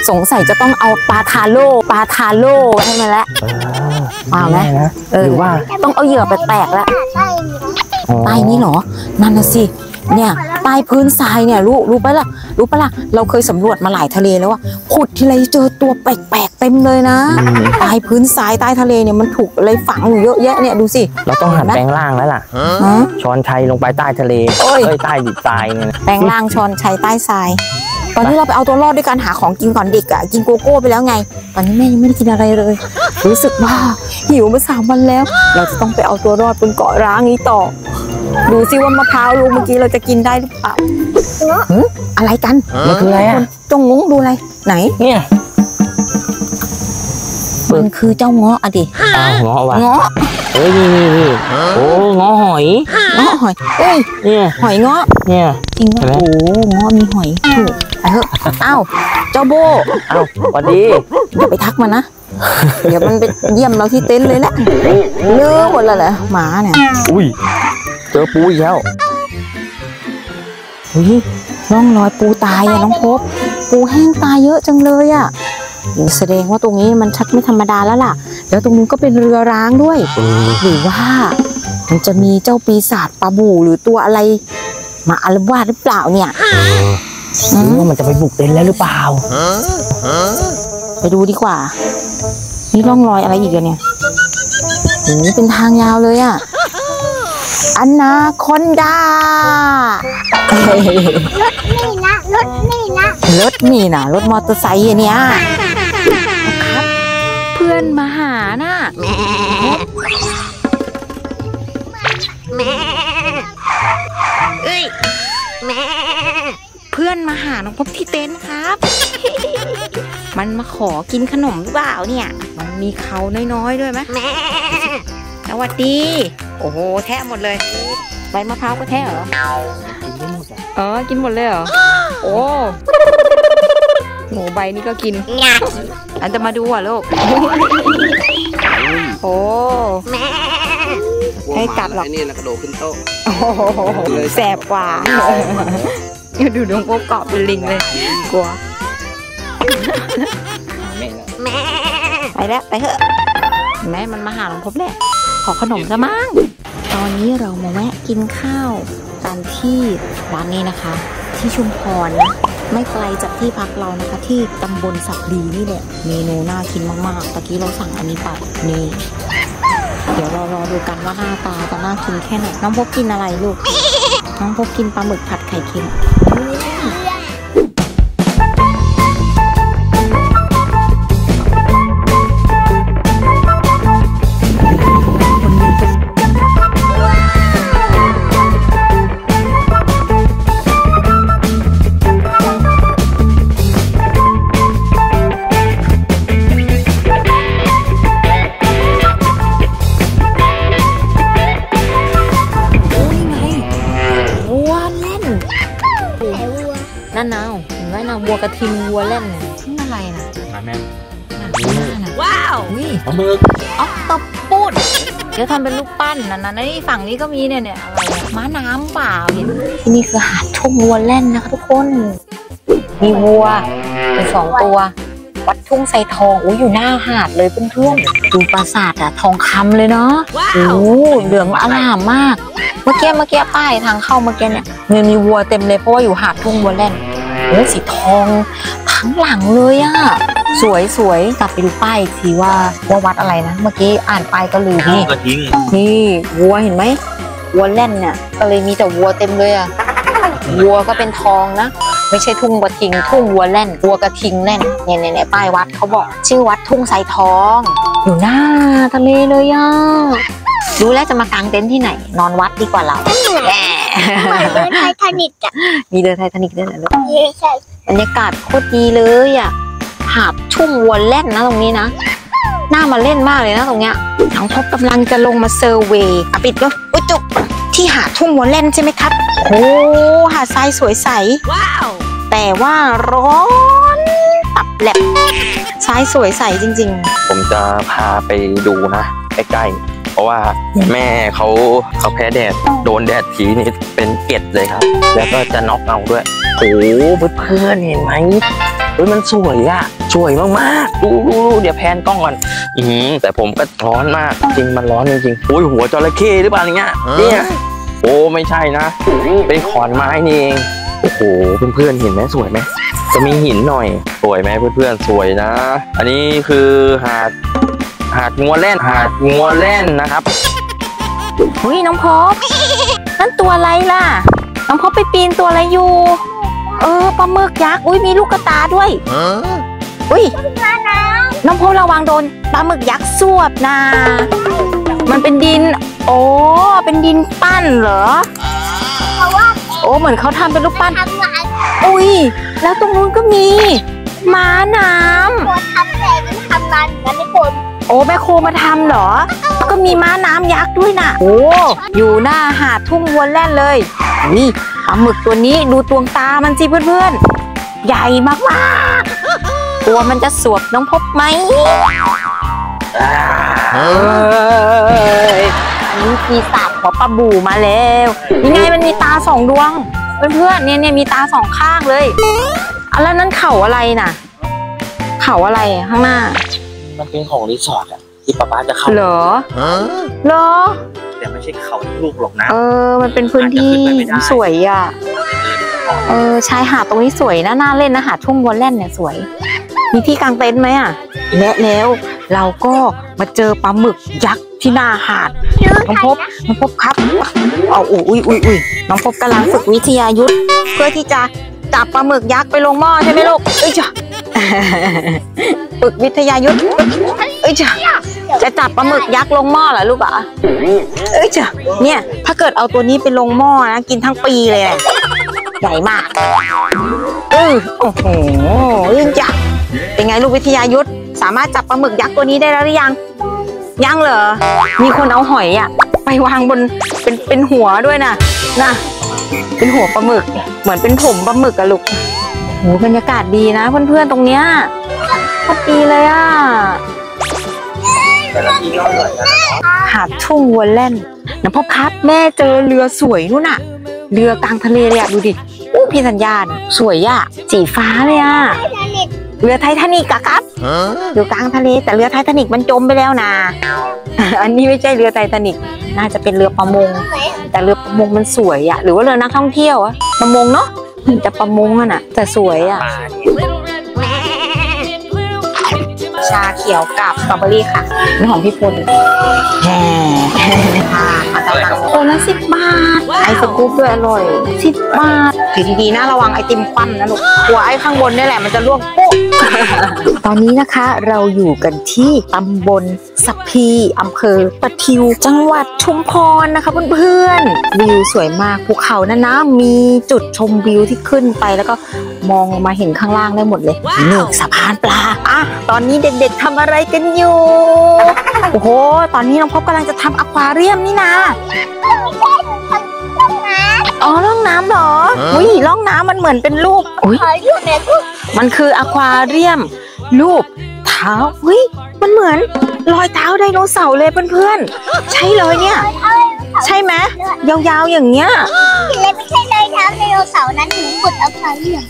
สงสัยจะต้องเอาปลาทาโร่ให้มันแล้วเอาไหมหรือว่าต้องเอาเหยื่อแปลกๆแล้วใต้นี้เหรอนั่นน่ะสิเนี่ยใต้พื้นทรายเนี่ยรู้ปะล่ะเราเคยสำรวจมาหลายทะเลแล้วว่าขุดทีไรเจอตัวแปลกๆเต็มเลยนะใต้พื้นทรายใต้ทะเลเนี่ยมันถูกอะไรฝังอยู่เยอะแยะเนี่ยดูสิเราต้องหันแปลงร่างแล้วล่ะช้อนชัยลงไปใต้ทะเลใต้ดินทรายเนี่ยแปลงร่างช้อนชัยใต้ทรายตอนนี้เราไปเอาตัวรอดด้วยการหาของกินก่อนเด็กอ่ะกินโกโก้ไปแล้วไงตอนนี้แม่ยังไม่ได้กินอะไรเลยรู้สึกว่าหิวมา3 วันแล้วเราจะต้องไปเอาตัวรอดบนเกาะร้างนี้ต่อดูซิว่ามะพร้าวลูกเมื่อกี้เราจะกินได้หรือเปล่าอะไรกันมันคืออะไรอ่ะจงงงดูอะไรไหนเนี่ยมันคือเจ้าเงาะอะดิเงาะวะเงาะเฮ้ยนี่โอ้เงาะหอยเอ้ยเนี่ยหอยเงาะเนี่ยจริงโอ้เงาะมีหอยถูกไปเถอะอ้าวเจ้าโบสวัสดีอย่าไปทักมันนะเดี๋ยวมันไปเยี่ยมเราที่เต็นท์เลยแหละเลือกหมดแล้วเหรอหมาเนี่ยอุ้ยเจอปูอีกแล้วร่องรอยปูตายอะน้องพบปูแห้งตายเยอะจังเลยอะแสดงว่าตรงนี้มันชักไม่ธรรมดาแล้วล่ะแล้วตรงนี้ก็เป็นเรือร้างด้วยหรือว่ามันจะมีเจ้าปีศาจปลาบู่หรือตัวอะไรมาอาละวาดหรือเปล่าเนี่ยหรือว่ามันจะไปบุกเต็นท์แล้วหรือเปล่าไปดูดีกว่านี่ร่องรอยอะไรอีกเนี่ยเป็นทางยาวเลยอะอนาคอนดารถมอเตอร์ไซค์เนี่ยครับเพื่อนมาหาน่ะเพื่อนมาหาน้องพบที่เต็นท์ครับมันมาขอกินขนมหรือเปล่าเนี่ยมันมีเขาน้อยๆด้วยไหมสวัสดีโอ้โหแทะหมดเลยใบมะพร้าวก็แทะเหรอกินหมดเลยเหรอโอ้หมูใบนี่ก็กินอันจะมาดูอ่ะลูกโอ้ให้กัดหรอกนี่นะกระโดดขึ้นโต๊ะแสบกว่าดูน้องพบเกาะเป็นลิงเลยกลัวไปแล้วไปเถอะแม่มันมาหาน้องพบแหละขอขนมซะมั้งตอนนี้เรามาแวะกินข้าวกันที่ร้านนี้นะคะที่ชุมพรนะไม่ไกลจากที่พักเรานะคะที่ตำบลสักดีนี่แหละเมนูน่ากินมากๆตะกี้เราสั่งอันนี้ไปนี่เดี๋ยวรอดูกันว่าหน้าตาจะน่ากินแค่ไหนน้องพบกินอะไรลูกน้องพบกินปลาหมึกผัดไข่เค็มนั่นเอาเห็นไหมนะวัวกระทิงวัวเล่นนี่อะไรนะแม่ว้าวปลาหมึกออกตบปูดเดี๋ยวทำเป็นลูกปั้นนั่นนี่ฝั่งนี้ก็มีเนี่ยอะไรม้าน้ำเปล่าเห็นที่นี่คือหาดทุ่งวัวเล่นนะคะทุกคนมีวัวเป็น2 ตัววัดทุ่งไซทองอยู่หน้าหาดเลยเพื่อนๆดูปราสาทอะทองคำเลยเนาะโอ้เหลืองอร่ามมากเมื่อกี้ป้ายทางเข้าเมื่อกี้เนี่ยมีวัวเต็มเลยเพราะว่าอยู่หาดทุ่งวัวเล่นสีทองทั้งหลังเลยอะสวยกลับไปดูป้ายอีกทีว่าวัดอะไรนะเมื่อกี้อ่านป้ายก็ลืมนี่วัวเห็นไหมวัวเล่นเนี่ยก็เลยมีแต่วัวเต็มเลยอะวัวก็เป็นทองนะไม่ใช่ทุ่งกระทิงทุ่งวัวเล่นวัวกระทิงเล่นเนี่ยป้ายวัดเขาบอกชื่อวัดทุ่งไซทองอยู่หน้าทะเลเลยอะรู้แล้วจะมากางเต็นท์ที่ไหนนอนวัดดีกว่าเราเดินไททานิกอะมีเดินไททานิกด้วยเหรอลูกใช่บรรยากาศโคตรดีเลยอะหาดทุ่งวัวเล่นนะตรงนี้นะน่ามาเล่นมากเลยนะตรงเนี้ยน้องพบกำลังจะลงมาเซอร์เวย์ปิดก็จุกที่หาดทุ่งวัวเล่นใช่ไหมครับโอ้หาดทรายสวยใสว้าวแต่ว่าร้อนตับแหลบทรายสวยใสจริงๆผมจะพาไปดูนะใกล้ๆเพราะว่าแม่เขาแพ้แดดโดนแดดทีนี่เป็นเกล็ดเลยครับแล้วก็จะน็อกเอาด้วยโอ้เพื่อนเห็นไหมเฮ้ยมันสวยอ่ะสวยมากๆดูเดี๋ยวแพนกล้องก่อนแต่ผมก็ร้อนมากจริงมันร้อนจริงๆโอ้ยหัวจระเข้หรือเปล่าเนี่ยโอ้ไม่ใช่นะเป็นขอนไม้นี่เองโอ้โหเพื่อนๆเห็นไหมสวยไหมจะมีหินหน่อยสวยไหมเพื่อนๆสวยนะอันนี้คือหาดงัวเล่นนะครับอุ้ยน้องพบนั่นตัวอะไรล่ะน้องพบไปปีนตัวอะไรอยู่ปลาหมึกยักษ์อุ้ยมีลูกกระตาด้วยอุ้ยน้องพบระวังโดนปลาหมึกยักษ์สวบนะมันเป็นดินโอ้เป็นดินปั้นเหรอเพราะว่าเหมือนเขาทำเป็นลูกปั้นอุ้ยแล้วตรงนู้นก็มีม้าน้ำคนทำแต่มันทำงานเหมือนในคนแม่โคมาทำเหรอก็มีม้าน้ำยักษ์ด้วยนะอยู่หน้าหาดทุ่งวัวแล่นเลยนี่ปลาหมึกตัวนี้ดูดวงตามันสิเพื่อนๆใหญ่มากๆตัวมันจะสวบน้องพบไหมนี่ปีศาจหัวปลาบู่มาแล้วยังไงมันมีตา2 ดวงเพื่อนๆเนี่ยมีตา2 ข้างเลยแล้วนั่นเขาอะไรน่ะเขาอะไรข้างหน้ามันเป็นของรีสอร์ทอะที่ป้าจะเข้าเหรอแต่ไม่ใช่เขาลูกหรอกนะมันเป็นพื้นที่สวยอ่ะชายหาดตรงนี้สวยนะน่าเล่นนะหาดทุ่งวัวแล่นเนี่ยสวยมีที่กางเต็นท์ไหมอ่ะแล้วเราก็มาเจอปลาหมึกยักษ์ที่หน้าหาดน้องพบครับอุ้ยน้องพบกำลังฝึกวิทยายุทธเพื่อที่จะจับปลาหมึกยักษ์ไปลงหม้อใช่ไหมลูกจ้ะฝึกวิทยายุทธจ้ะจะจับปลาหมึกยักษ์ลงหม้อเหรอลูกจ้ะเนี่ยถ้าเกิดเอาตัวนี้ไปลงหม้อนะกินทั้งปีเลยใหญ่มากโอ้โหจ้ะเป็นไงลูกวิทยายุทธสามารถจับปลาหมึกยักษ์ตัวนี้ได้แล้วหรือยังเหรอมีคนเอาหอยไปวางบนเป็นหัวด้วยนะเป็นหัวปลาหมึกเหมือนเป็นผมปลาหมึกอะลูกโหบรรยากาศดีนะเพื่อนๆตรงเนี้ยพอดีเลยหาดทุ่งวัวแล่นน้ำพบครับแม่เจอเรือสวยนู่นน่ะเรือกลางทะเลเลยดูดิพี่สัญญาณสวยสีฟ้าเลยเรือไททานิกครับอยู่กลางทะเลแต่เรือไททานิกมันจมไปแล้วนะอันนี้ไม่ใช่เรือไททานิกน่าจะเป็นเรือประมงแต่เรือประมงมันสวยหรือว่าเรือนักท่องเที่ยวประมงเนาะจะประมงน่ะแต่สวยชาเขียวกับสตรอเบอรี่ค่ะนี่ของพี่พลคนละ10 บาทไอศกรูปด้วยอร่อย10 บาทถือดีๆนะระวังไอติมคว่ำนะลูกกลัวไอข้างบนนี่แหละมันจะร่วงปุ๊บตอนนี้นะคะเราอยู่กันที่ตำบลสัพพีอำเภอปะทิวจังหวัดชุมพรนะคะเพื่อนๆวิวสวยมากภูเขานะมีจุดชมวิวที่ขึ้นไปแล้วก็มองมาเห็นข้างล่างได้หมดเลยนี่สะพานปลาตอนนี้เด็กๆทำอะไรกันอยู่โอ้โหตอนนี้น้องพบกำลังจะทำอควาเรียมนี่นะร่องน้ำเหรอร่องน้ำมันเหมือนเป็นรูปมันคืออควาเรียมรูปเท้ามันเหมือนรอยเท้าไดโนเสาร์เลยเพื่อนๆใช่เลยเนี่ยใช่ไหมยาวๆอย่างเงี้ยไม่ใช่รอยเท้าไดโนเสาร์นั้นหนูขุดอควาเรียม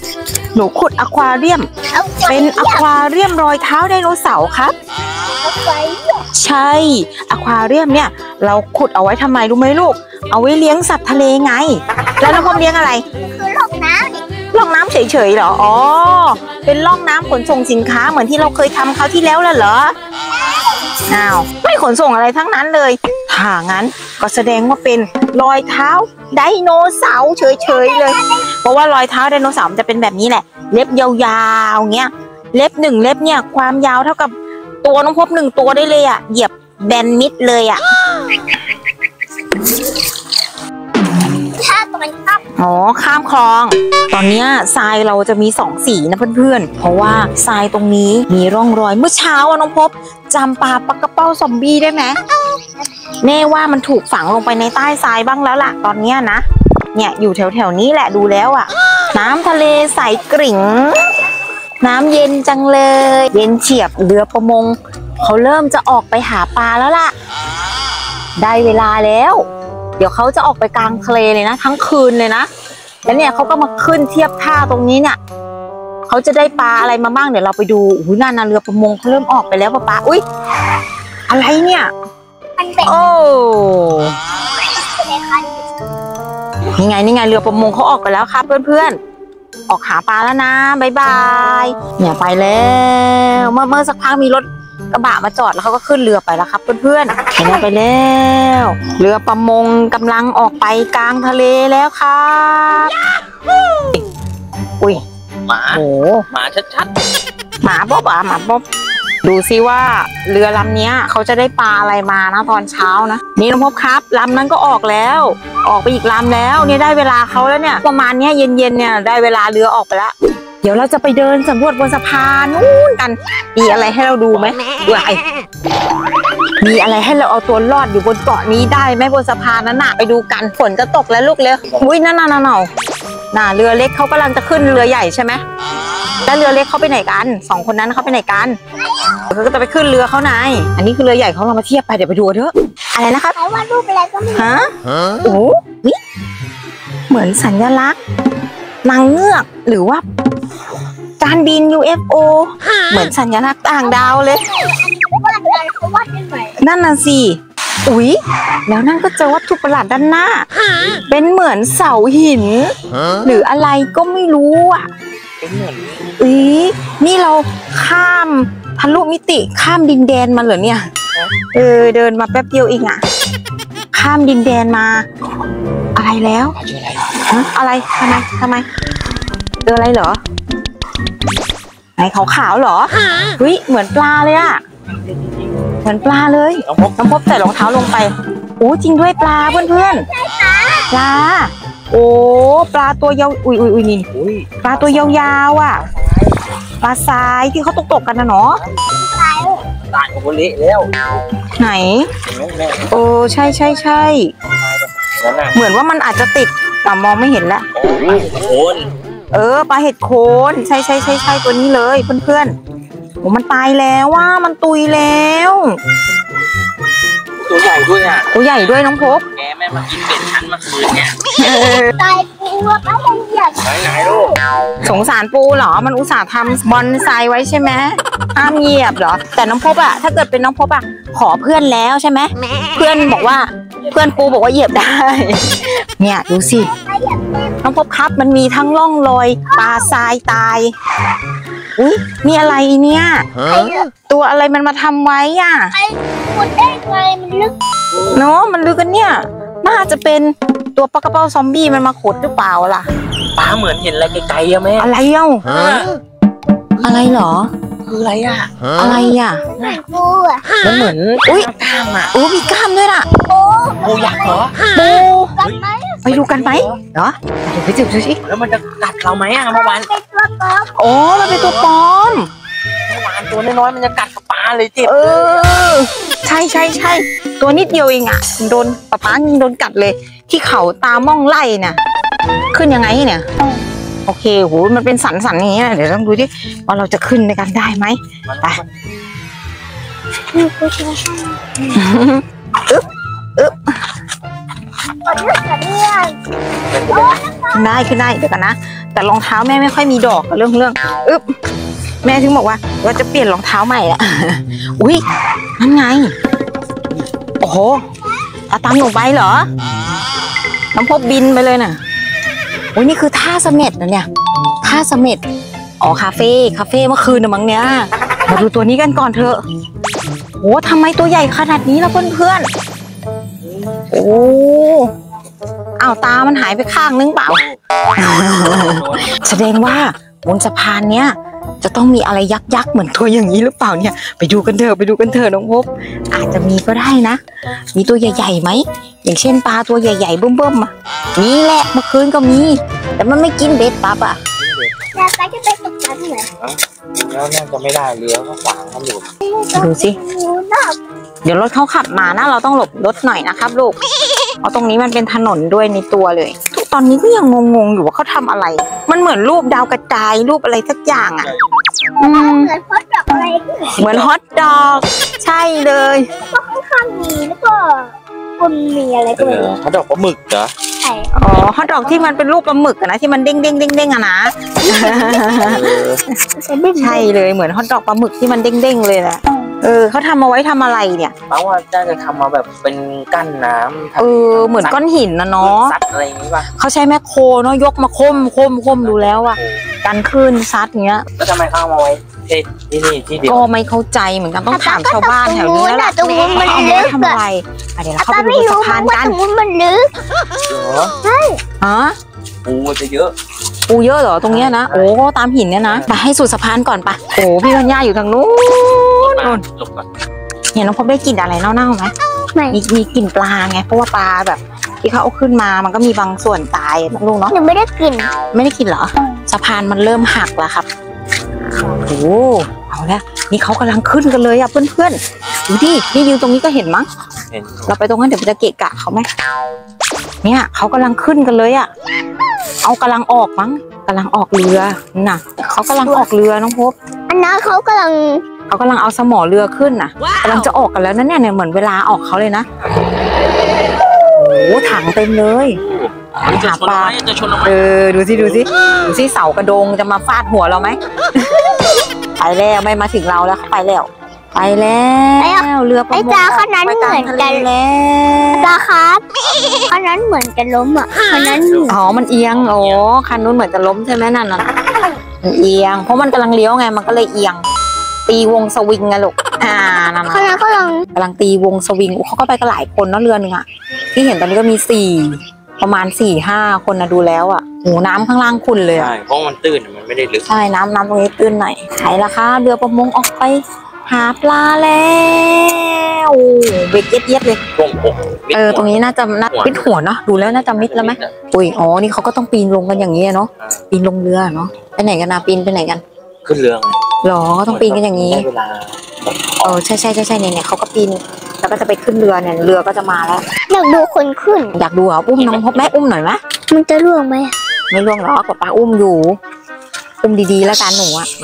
เป็นอควาเรียมรอยเท้าไดโนเสาร์ครับใช่อควาเรียมเนี่ยเราขุดเอาไว้ทำไมรู้ไหมลูกเอาไว้เลี้ยงสัตว์ทะเลไงแล้วน้องพบเลี้ยงอะไรคือร่องน้ำเฉยๆเหรอเป็นร่องน้ำขนส่งสินค้าเหมือนที่เราเคยทำคราวที่แล้วล่ะเหรอไม่ขนส่งอะไรทั้งนั้นเลยถ้างั้นก็แสดงว่าเป็นรอยเท้าไดโนเสาร์เฉยๆเลยเพราะว่ารอยเท้าไดโนเสาร์จะเป็นแบบนี้แหละเล็บยาวๆเงี้ยเล็บ1 เล็บเนี่ยความยาวเท่ากับตัวน้องพบ1 ตัวได้เลยเหยียบแบนมิดเลยข้ามคลองตอนนี้ทรายเราจะมี2 สีนะเพื่อนๆเพราะว่าทรายตรงนี้มีร่องรอยเมื่อเช้าน้องพบจำปลากระเป้าซอมบี้ได้ไหมแม่ว่ามันถูกฝังลงไปในใต้ทรายบ้างแล้วล่ะตอนนี้นะเนี่ยอยู่แถวๆนี้แหละดูแล้วน้ำทะเลใสกริ่งน้ำเย็นจังเลยเย็นเฉียบเรือประมงเขาเริ่มจะออกไปหาปลาแล้วล่ะได้เวลาแล้วเดี๋ยวเขาจะออกไปกลางทะเลเลยนะทั้งคืนเลยนะแล้วเนี่ยเขาก็มาขึ้นเทียบท่าตรงนี้เนี่ยเขาจะได้ปลาอะไรมาบ้างเดี๋ยวเราไปดูอุ้ยน่าเรือประมงเขาเริ่มออกไปแล้วป้าอุ้ยอะไรเนี่ยมันเป็นโอ้อะไรคะนี่ไงเรือประมงเขาออกไปแล้วครับเพื่อนๆออกหาปลาแล้วนะบ๊ายบายเนี่ยไปแล้วเมื่อสักพักมีรถกระบะมาจอดแล้วเขาก็ขึ้นเรือไปแล้วครับเพื่อนๆไปแล้วเรือประมงกำลังออกไปกลางทะเลแล้วครับอุ้ยหมาโอ้หมาชัดหมาบ๊อบหมาบ๊อบดูซิว่าเรือลำนี้เขาจะได้ปลาอะไรมานะตอนเช้านะนี่น้องพบครับลำนั้นก็ออกแล้วออกไปอีกลำแล้วเนี่ยได้เวลาเขาแล้วเนี่ยประมาณเนี้ยเย็นๆเนี่ยได้เวลาเรือออกไปแล้วเดี๋ยวเราจะไปเดินสำรวจบนสะพานนู่นกันมีอะไรให้เราดูไหมมีอะไรให้เราเอาตัวรอดอยู่บนเกาะนี้ได้ไหมบนสะพานนั้นน่ะไปดูกันฝนจะตกแล้วลูกเร็วอุ้ยนั่นเรือเล็กเขากำลังจะขึ้นเรือใหญ่ใช่ไหมแล้วเรือเล็กเขาไปไหนกันสองคนนั้นเขาไปไหนกันเขาก็จะไปขึ้นเรือเขานายอันนี้คือเรือใหญ่เขาเรามาเทียบไปเดี๋ยวไปดูเถอะอะไรนะครับใครวาดรูปอะไรก็ไม่รู้ฮะโอ้ยเหมือนสัญลักษณ์นางเงือกหรือว่าการบิน UFO เหมือนสัญลักษณ์ต่างดาวเลยวาดอะไรเขาวาดได้ไหมนั่นน่ะสิอุ๊ยแล้วนั่นก็เจอวัตถุประหลาดด้านหน้าเป็นเหมือนเสาหินหรืออะไรก็ไม่รู้อ่ะๆเป็นเหมือนนี่เราข้ามทะลุมิติข้ามดินแดนมาเหรอเนี่ยเดินมาแป๊บเดียวเองอ่ะข้ามดินแดนมาอะไรแล้วชื่ออะไรฮะอะไรทำไมเจออะไรเหรอไหนขาวๆเหรอเฮ้ยเหมือนปลาเลยอ่ะเหมือนปลาเลยน้องพบใส่รองเท้าลงไปโอ้จริงด้วยปลาเพื่อนๆปลาโอ้ปลาตัวยาวอุ้ยนี่ปลาตัวยาวๆอ่ะปลาทรายที่เขาตกกันนะเนาะตายกับโบเละแล้วไหนโอ้ใช่นั่นน่ะเหมือนว่ามันอาจจะติดแต่มองไม่เห็นแล้วโคนปลาเห็ดโคนใช่ตัวนี้เลยเพื่อนๆโอ้มันตายแล้วว่ามันตุยแล้วตัวใหญ่ด้วยอ่ะตัวใหญ่ด้วยน้องพบแกแม่มากินเป็ดฉันมาคืนเนี่ยตายปูว่าป้ายังอยากไหนลูกสงสารปูเหรอมันอุตส่าห์ทำบอนไซไว้ใช่ไหมห้ามเหยียบเหรอแต่น้องพบอะถ้าเกิดเป็นน้องพบอะขอเพื่อนแล้วใช่ไหมเพื่อนบอกว่าเพื่อนปูบอกว่าเหยียบได้ เนี่ยดูสิน้องพบครับมันมีทั้งร่องรอยปลาทรายตายอุ้ยนี่อะไรเนี่ยตัวอะไรมันมาทำไว้อ่ะใครขุดได้ไงมันลึกเนาะมันลึกกันเนี่ยน่าจะเป็นตัวปลากระเป๋าซอมบี้มันมาขุดหรือเปล่าล่ะป้าเหมือนเห็นอะไรไกลๆอะแม่อะไรเอ้าอะไรเหรอคืออะไรอ่ะอะไรอ่ะปูอ่ะมันเหมือนอุ๊ยกล้ามอ่ะโอ้มีกล้ามด้วยน่ะปูยักษ์เหรอปูกันไหมไปดูกันไหมเหรอเดี๋ยวไปดูสิแล้วมันจะกัดเราไหมอ่ะเมื่อวานเป็นตัวปลอมโอ้มันเป็นตัวปลอมเมื่อวานตัวน้อยๆมันจะกัดป้าเลยเจ็บใช่ตัวนิดเดียวเองอ่ะโดนป๊ายิงโดนกัดเลย ที่เขาตาม่องไล่น่ะขึ้นยังไงเนี่ยโอเคโหมันเป็นสันๆอย่างเงี้ยเดี๋ยวต้องดูดิว่าเราจะขึ้นในกันได้ไหมไป อึ๊บก่อนเรื่องเรื่องขึ้นได้เดี๋ยวกันนะแต่รองเท้าแม่ไม่ค่อยมีดอกกับเรื่องอึ๊บแม่ถึงบอกว่าจะเปลี่ยนรองเท้าใหม่อ่ะ อุ้ยนั่นไงโอ้โหเอาตามหนูไปเหรอน้ำพบบินไปเลยน่ะอุ้ยนี่คือท่าเสม็ดนะเนี่ยท่าเสม็ดอ๋อคาเฟ่เมื่อคืนน่ะมั้งเนี่ยมาดูตัวนี้กันก่อนเถอะโอ้ทำไมตัวใหญ่ขนาดนี้ล่ะเพื่อนๆโอ้อ้าวตามันหายไปข้างนึงเปล่า แสดงว่าบนสะพานเนี้ยจะต้องมีอะไรยักษ์เหมือนตัวอย่างนี้หรือเปล่าเนี่ยไปดูกันเถอะน้องพบอาจจะมีก็ได้นะมีตัวใหญ่ๆไหมอย่างเช่นปลาตัวใหญ่ๆเบิ่มๆอ่ะนี่แหละเมื่อคืนก็มีแต่มันไม่กินเบ็ดปั๊บอ่ะอยากไปจะไปตกปลาที่ไหนแล้วน่าจะไม่ได้เรือก็ขวางเขาอยู่ดูสิดูน่าเดี๋ยวรถเขาขับมานะเราต้องหลบรถหน่อยนะครับลูกเพราะตรงนี้มันเป็นถนนด้วยในตัวเลยตอนนี้ก็ยังงงๆอยู่ว่าเขาทำอะไร มันเหมือนรูปดาวกระจายรูปอะไรสักอย่างอ่ะเหมือนพอดดอกอะไรก็เหมือนฮอทดอกใช่เลยข้างๆมีแล้วก็คนมีอะไรก็ไม่รู้เขาดอกปลาหมึกเหรออ๋อฮอทดอกที่มันเป็นรูปปลาหมึกอะนะที่มันเด้งเด้งเด้งเด้งอะนะใช่เลยเหมือนฮอทดอกปลาหมึกที่มันเด้งเด้งเลยแหละเขาทำเอาไว้ทำอะไรเนี่ยป้าว่าจะทำมาแบบเป็นกั้นน้ำเหมือนก้อนหินนะเนาะซัดอะไรอย่างนี้ป่ะเขาใช้แมคโครเนาะยกมาคมดูแล้วอะกันคลื่นซัดอย่างเงี้ยแล้วทำไมเขาเอามาไว้ที่นี่ที่เดียวก็ไม่เข้าใจเหมือนกันต้องถามชาวบ้านแถวนี้แล้วล่ะตรงนู้นมันลึกทำอะไรเดี๋ยวเราเข้าไปดูสะพานกันตรงนู้นมันลึกใช่ฮะปูจะเยอะเหรอตรงเนี้ยนะโอ้ตามหินเนี่ยนะไปให้สุดสะพานก่อนปะโอ้พี่ธัญญาอยู่ทางนู้นเนี่ยน้องพบได้กลิ่นอะไรเน่าๆไหมมีกลิ่นปลาไงเพราะว่าปลาแบบที่เขาเอาขึ้นมามันก็มีบางส่วนตายลูกเนาะหนูไม่ได้กลิ่นเหรอสะพานมันเริ่มหักแล้วครับโอ้เอาละนี่เขากำลังขึ้นกันเลยอ่ะเพื่อนๆดูดินี่ยืนตรงนี้ก็เห็นมั้งเราไปตรงนั้นเดี๋ยวจะเกะกะเขาไหมเนี่ยเขากำลังขึ้นกันเลยอ่ะเอากำลังออกมั้งกำลังออกเรือน่ะเขากำลังออกเรือน้องพบอันนั้นเขากำลังเอาสมอเรือขึ้นน่ะกำลังจะออกกันแล้วนั่นเนี่ยเหมือนเวลาออกเขาเลยนะโอ้ถังเต็มเลยหาปลาดูสิเสากระโดงจะมาฟาดหัวเราไหมไปแล้วไม่มาถึงเราแล้วเขาไปแล้วเรือประมงไอ้ปลาคันนั้นเหมือนกันแล้วปลาครับคันนั้นเหมือนกันล้มอ่ะคันนั้นมันเอียงคันนู้นเหมือนจะล้มใช่ไหมนั่นมันเอียงเพราะมันกำลังเลี้ยวไงมันก็เลยเอียงตีวงสวิงไงลูกนั่นคันนั้นกำลังตีวงสวิงเขาก็ไปกันหลายคนเนาะเรือนึงอ่ะที่เห็นตอนนี้ก็มีประมาณ 4-5 คนนะดูแล้วอ่ะโหน้ำข้างล่างขุ่นเลยใช่เพราะมันตื้นมันไม่ได้ลึกใช่น้ำตรงนี้ตื้นหน่อยไหนล่ะคะเรือประมงออกไปหาปลาแล้วเบ็ดเย็ดเลยตรงนี้น่าจะมิดหัวเนาะดูแล้วน่าจะมิดแล้วไหมนี่เขาก็ต้องปีนลงกันอย่างนี้เนาะปีนลงเรือเนาะไปไหนกันนะปีนไปไหนกันขึ้นเรือหรอก็ต้องปีนกันอย่างนี้ใช่เนี่ยเขาก็ปีนแล้วก็จะไปขึ้นเรือเนี่ยเรือก็จะมาแล้วอยากดูคนขึ้นอยากดูเหรออุ้มน้องพบแม่อุ้มหน่อยไหมมันจะล่วงไหมไม่ล่วงหรอกป้าอุ้มอยู่อุ้มดีๆแล้วกันหนูอะ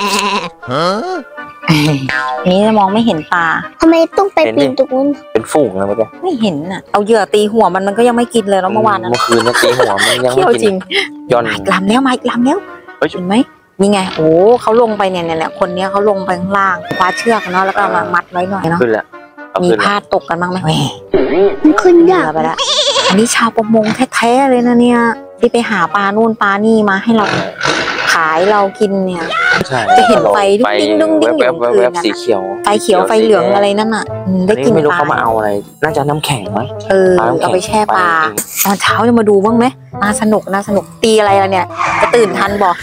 นี่มองไม่เห็นปลาทำไมต้องไปปีนตรงนู้นเป็นฝูงนะเมื่อกี้ไม่เห็นอ่ะเอาเหยื่อตีหัวมันก็ยังไม่กินเลยแล้วเมื่อวานเมื่อคืนนะตีหัวมันยังไม่กินย้อนลำแล้วเห็นไหมนี่ไงเขาลงไปเนี่ยคนนี้เขาลงไปข้างล่างคว้าเชือกเนาะแล้วก็มามัดไว้หน่อยเนาะมีพลาดตกกันบ้างไหมขึ้นยากไปแล้วอันนี้ชาวประมงแท้ๆเลยนะเนี่ยที่ไปหาปลานู่นปลานี่มาให้เราขายเรากินเนี่ยจะเห็นไฟดุ้งดิ้งอยู่คืนนะสีเขียวไฟเขียวไฟเหลืองอะไรนั่นน่ะได้กินไม่รู้เขามาเอาอะไรน่าจะน้ำแข็งไหมเอาไปแช่ปลาตอนเช้าจะมาดูบ้างไหมน่าสนุกตีอะไรล่ะเนี่ยจะตื่นทันบอก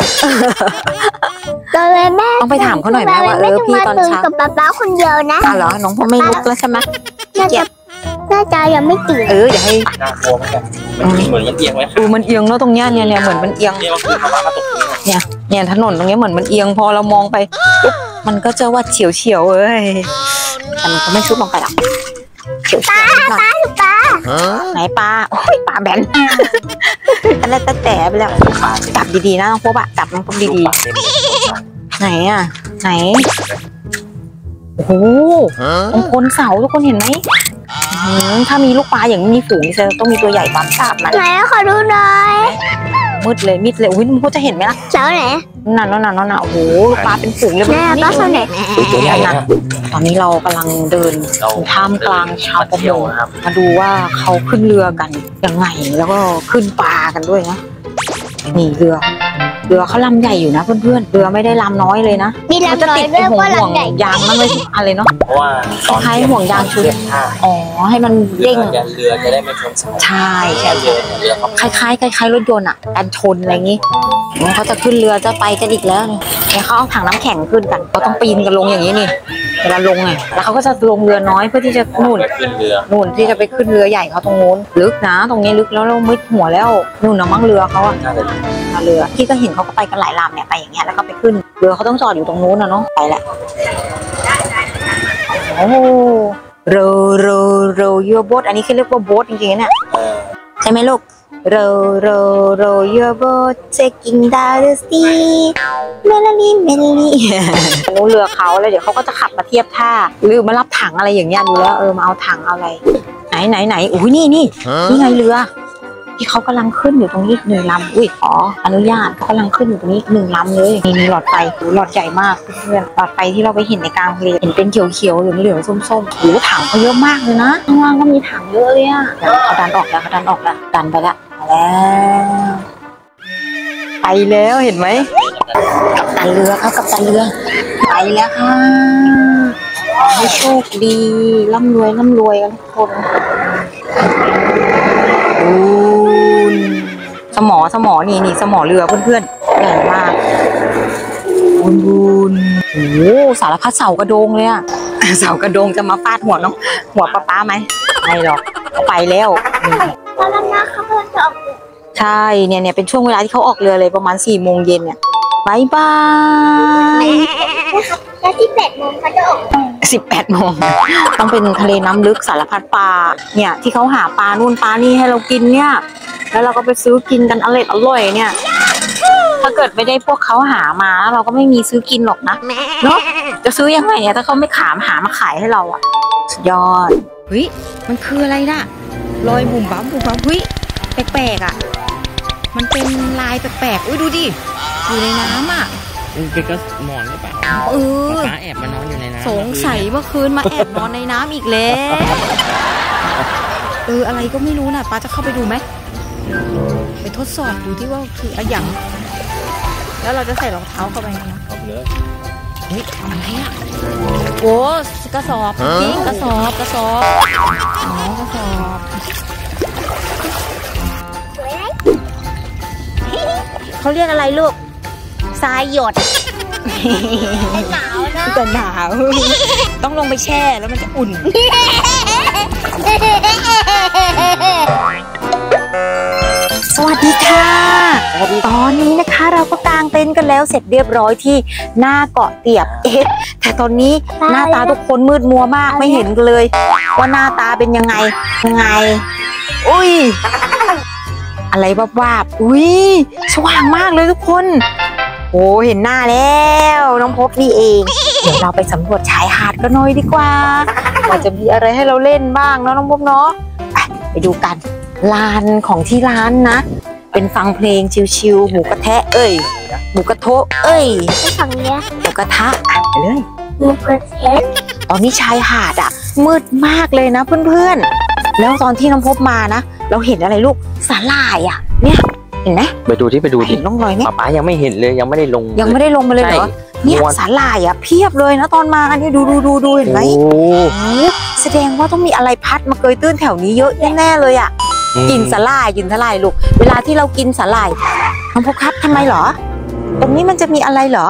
ต้องไปถามเขาหน่อยไหมว่าพี่ตอนเช้ากับป๊าคนเดียวนะเหรอน้องพ่อไม่ลุกแล้วใช่ไหมน่าจะยังไม่ตื่นอย่าให้น่ากลัวเหมือนมันเอียงไหมมันเอียงเนาะตรงเนี้ยเนี่ยเหมือนมันเอียงเนี่ยถนนตรงนี้เหมือนมันเอียงพอเรามองไปปุ๊บมันก็จะว่าเฉียวแต่มันก็ไม่ชุบลงไปหรอกเฉียวปลาไหนปลาปลาแบนอะไรแต่ไปแล้วจับดีๆนะน้องพบอะจับน้องพบดีๆไหนโอ้โหตรงคนเสาทุกคนเห็นไหมถ้ามีลูกปลาอย่างนี้มีฝูงจะต้องมีตัวใหญ่ตามจับมันไหนขอดูหน่อยมืดเลยอุ้ยมึงก็จะเห็นไหมล่ะเสาไหนนั่นโอ้โหลูกปลาเป็นฝูงเลยนี่ปลาเสาไหนตัวใหญ่นะตอนนี้เรากำลังเดินท่ามกลางชาวประมงมาดูว่าเขาขึ้นเรือกันยังไงแล้วก็ขึ้นปลากันด้วยนะนี่เรือเขาลำใหญ่อยู่นะเพื่อนๆเรือไม่ได้ลำน้อยเลยนะมีลำน้อยด้วยก็ลำใหญ่ยางนั่นเลยอะไรเนาะเพราะว่าคล้ายห่วงยางชุดให้มันเด้งเรือจะได้ไม่ชนเสาใช่คล้ายรถยนต์อ่ะการชนอะไรอย่างงี้เขาจะขึ้นเรือจะไปกันอีกแล้วเนี่ยเขาเอาถังน้ำแข็งขึ้นกันเขาต้องปีนกันลงอย่างนี้นี่เวลาลงไงแล้วเขาก็จะลงเรือน้อยเพื่อที่จะนู่นที่จะไปขึ้นเรือใหญ่เขาตรงโน้นลึกนะตรงนี้ลึกแล้วเรามิดหัวแล้วนู่นนะมั่งเรือเขาอะเรือที่ก็เห็นเขาก็ไปกันหลายลำเนี่ยไปอย่างเงี้ยแล้วก็ไปขึ้นเรือเขาต้องจอดอยู่ตรงโน้นนะเนาะไปแหละโอ้โรyour boat อันนี้คือเรียกว่าโบ๊ทจริงๆเนี่ยใช่ไหมลูกโร your boat taking down the sea เมลลี่นู้เรือเขาแล้วเดี๋ยวเขาก็จะขับมาเทียบท่าหรือมารับถังอะไรอย่างเงี้ยดูแล้วมาเอาถังเอาอะไรไหนอุ้ยนี่ไงเรือที่เขากำลังขึ้นอยู่ตรงนี้อีก1 ลำอุ้ยขออนุญาตเขากำลังขึ้นอยู่ตรงนี้อีก1 ลำเลยมีหลอดไฟหลอดใหญ่มากเพื่อนหลอดไฟที่เราไปเห็นในกลางทะเลเห็นเป็นเขียวๆเหลืองๆส้มๆโอ้ถังเขาเยอะมากเลยนะข้างล่างก็มีถังเยอะเลยอะเขาดันออกแล้วเขาดันออกแล้วดันไปแล้วไปแล้วเห็นไหมกัปตันเรือครับกัปตันเรือไปแล้วค่ะให้โชคดีร่ำรวยกันทุกคนสมอนี่สมอเรือเพื่อนๆใหญ่มากบุญโอ้สารพัดเสากระโดงเลยอะเสากระโดงจะมาฟาดหัวน้องหัวป้าไหมไม่หรอกไปแล้วตอนนั้นนะเขากำลังจะออกเรือใช่เนี่ยเป็นช่วงเวลาที่เขาออกเรือเลยประมาณ4 โมงเย็นเนี่ยบายบายแล้วที่8 โมงเขาจะออก 18 โมงต้องเป็นทะเลน้ำลึกสารพัดปลาเนี่ยที่เขาหาปลานู่นปลานี่ให้เรากินเนี่ยแล้วเราก็ไปซื้อกินกันอร่อยเนี่ยถ้าเกิดไม่ได้พวกเขาหามาเราก็ไม่มีซื้อกินหรอกนะเนาะจะซื้อยังไงถ้าเขาไม่หามาขายให้เราอ่ะสุดยอดเฮ้ยมันคืออะไรน่ะรอยบุ่มบั๊มเฮ้ยแปลกๆอ่ะมันเป็นลายแปลกๆอุ้ยดูดิอยู่ในน้ำอ่ะเป็นก็หมอนหรือเปล่าป้าแอบมานอนอยู่ในน้ำสงสัยเมื่อคืนมาแอบนอนในน้ำอีกแล้วอะไรก็ไม่รู้น่ะป้าจะเข้าไปดูไหมไปทดสอบดูที่ว่าคืออะไรอย่างแล้วเราจะใส่รองเท้าเข้าไปนะเข้าไปเลยเฮ้ยอะไรอ่ะโอ้กระสอบจริงกระสอบกระสอบเขาเรียกอะไรลูกทรายหยดหนาวนะแต่หนาวต้องลงไปแช่แล้วมันจะอุ่นสวัสดีค่ะตอนนี้นะคะเราก็กางเต็นท์กันแล้วเสร็จเรียบร้อยที่หน้าเกาะเตียบแต่ตอนนี้หน้าตาทุกคนมืดมัวมากไม่เห็นเลยว่าหน้าตาเป็นยังไงอุ้ยอะไรวาบอุ้ยสว่างมากเลยทุกคนโอ้เห็นหน้าแล้วน้องพบนี่เองเดี๋ยวเราไปสำรวจชายหาดกันหน่อยดีกว่าว่าจะมีอะไรให้เราเล่นบ้างเนาะน้องพบเนาะไปดูกันลานของที่ร้านนะเป็นฟังเพลงชิลๆหมูกระทะหมูกระทะฝั่งเนี้ยหมูกระทะไปเลยหมูกระทะตอนนี้ชายหาดมืดมากเลยนะเพื่อนๆแล้วตอนที่น้องพบมานะเราเห็นอะไรลูกสาหร่ายเนี่ยเห็นไหมไปดูที่เห็นร่องรอยไหมป้ายังไม่เห็นเลยยังไม่ได้ลงมาเลยเหรอเนี่ยสาหร่ายเพียบเลยนะตอนมานี่ดูเห็นไหมแสดงว่าต้องมีอะไรพัดมาเกยตื้นแถวนี้เยอะแน่ๆเลยกินสาหร่ายลูกเวลาที่เรากินสาหร่ายน้องพบครับทำไมเหรอตรงนี้มันจะมีอะไรเหรอ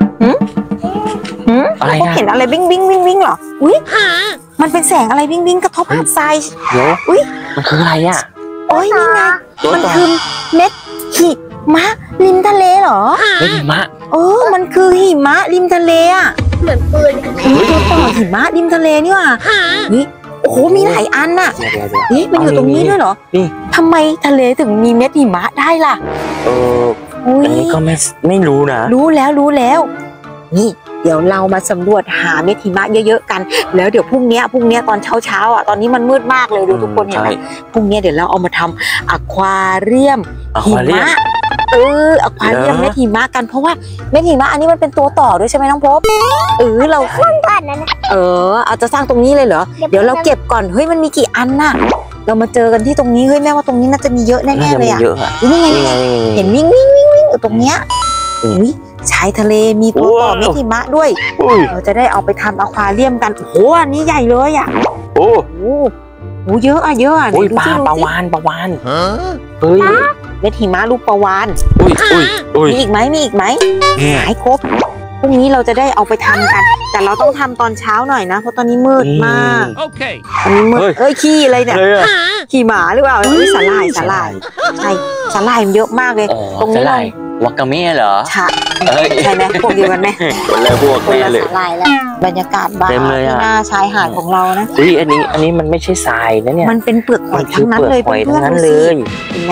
อะไรนะเห็นอะไรวิ่งเหรออุ้ยมันเป็นแสงอะไรวิ่งกระทบหาดทรายเดี๋ยวอุ้ยมันคืออะไรโอ้ยนี่ไงมันคือเม็ดหิมะริมทะเลเหรอเม็ดหิมะมันคือหิมะริมทะเลเหมือนปืนตัวต่อหิมะริมทะเลนี่ว่ะนี่โอ้โหมีหลายอันน่ะนี่มันอยู่ตรงนี้ด้วยเหรอนี่ทำไมทะเลถึงมีเม็ดหิมะได้ล่ะอันนี้ก็ไม่รู้นะรู้แล้วนี่เดี๋ยวเรามาสำรวจหาเม็ดหิมะเยอะๆกันแล้วเดี๋ยวพรุ่งนี้ตอนเช้าตอนนี้มันมืดมากเลยดูทุกคนเห็นไหมพรุ่งนี้เดี๋ยวเราเอามาทำอควาเรียมหิมะอควาเรียมเม็ดหิมะกันเพราะว่าเม็ดหิมะอันนี้มันเป็นตัวต่อด้วยใช่ไหมน้องพบเราสร้างบ้านนั้นเอาจะสร้างตรงนี้เลยเหรอเดี๋ยวเราเก็บก่อนเฮ้ยมันมีกี่อันน่ะเรามาเจอกันที่ตรงนี้เฮ้ยแม่ว่าตรงนี้น่าจะมีเยอะแน่ๆเลยนี่ไงเห็นวิ่งอยู่ตรงเนี้ยชายทะเลมีตัวต่อเม็ดหิมะด้วยเราจะได้เอาไปทำอควาเรียมกันโอ้โหอันนี้ใหญ่เลยโอ้เยอะปลาวานเฮ้ยเม็ดหิมะลูกปลาวานมีอีกไหมหายครบพรุ่งนี้เราจะได้เอาไปทำกันแต่เราต้องทำตอนเช้าหน่อยนะเพราะตอนนี้มืดมากตอนนี้มืดขี้อะไรเนี่ยขี้หมาหรือเปล่าสาหร่ายใช่สาหร่ายเยอะมากเลยตรงนี้เลยวากาเม่เหรอใช่ไหมพวกเดียวกันไหมพวกแม่เลยบรรยากาศบ้านที่หน้าชายหาดของเรานะอันนี้มันไม่ใช่ทรายนะเนี่ยมันเป็นเปลือกหอยทั้งนั้นเลยเพื่อนๆเลยเห็นไหม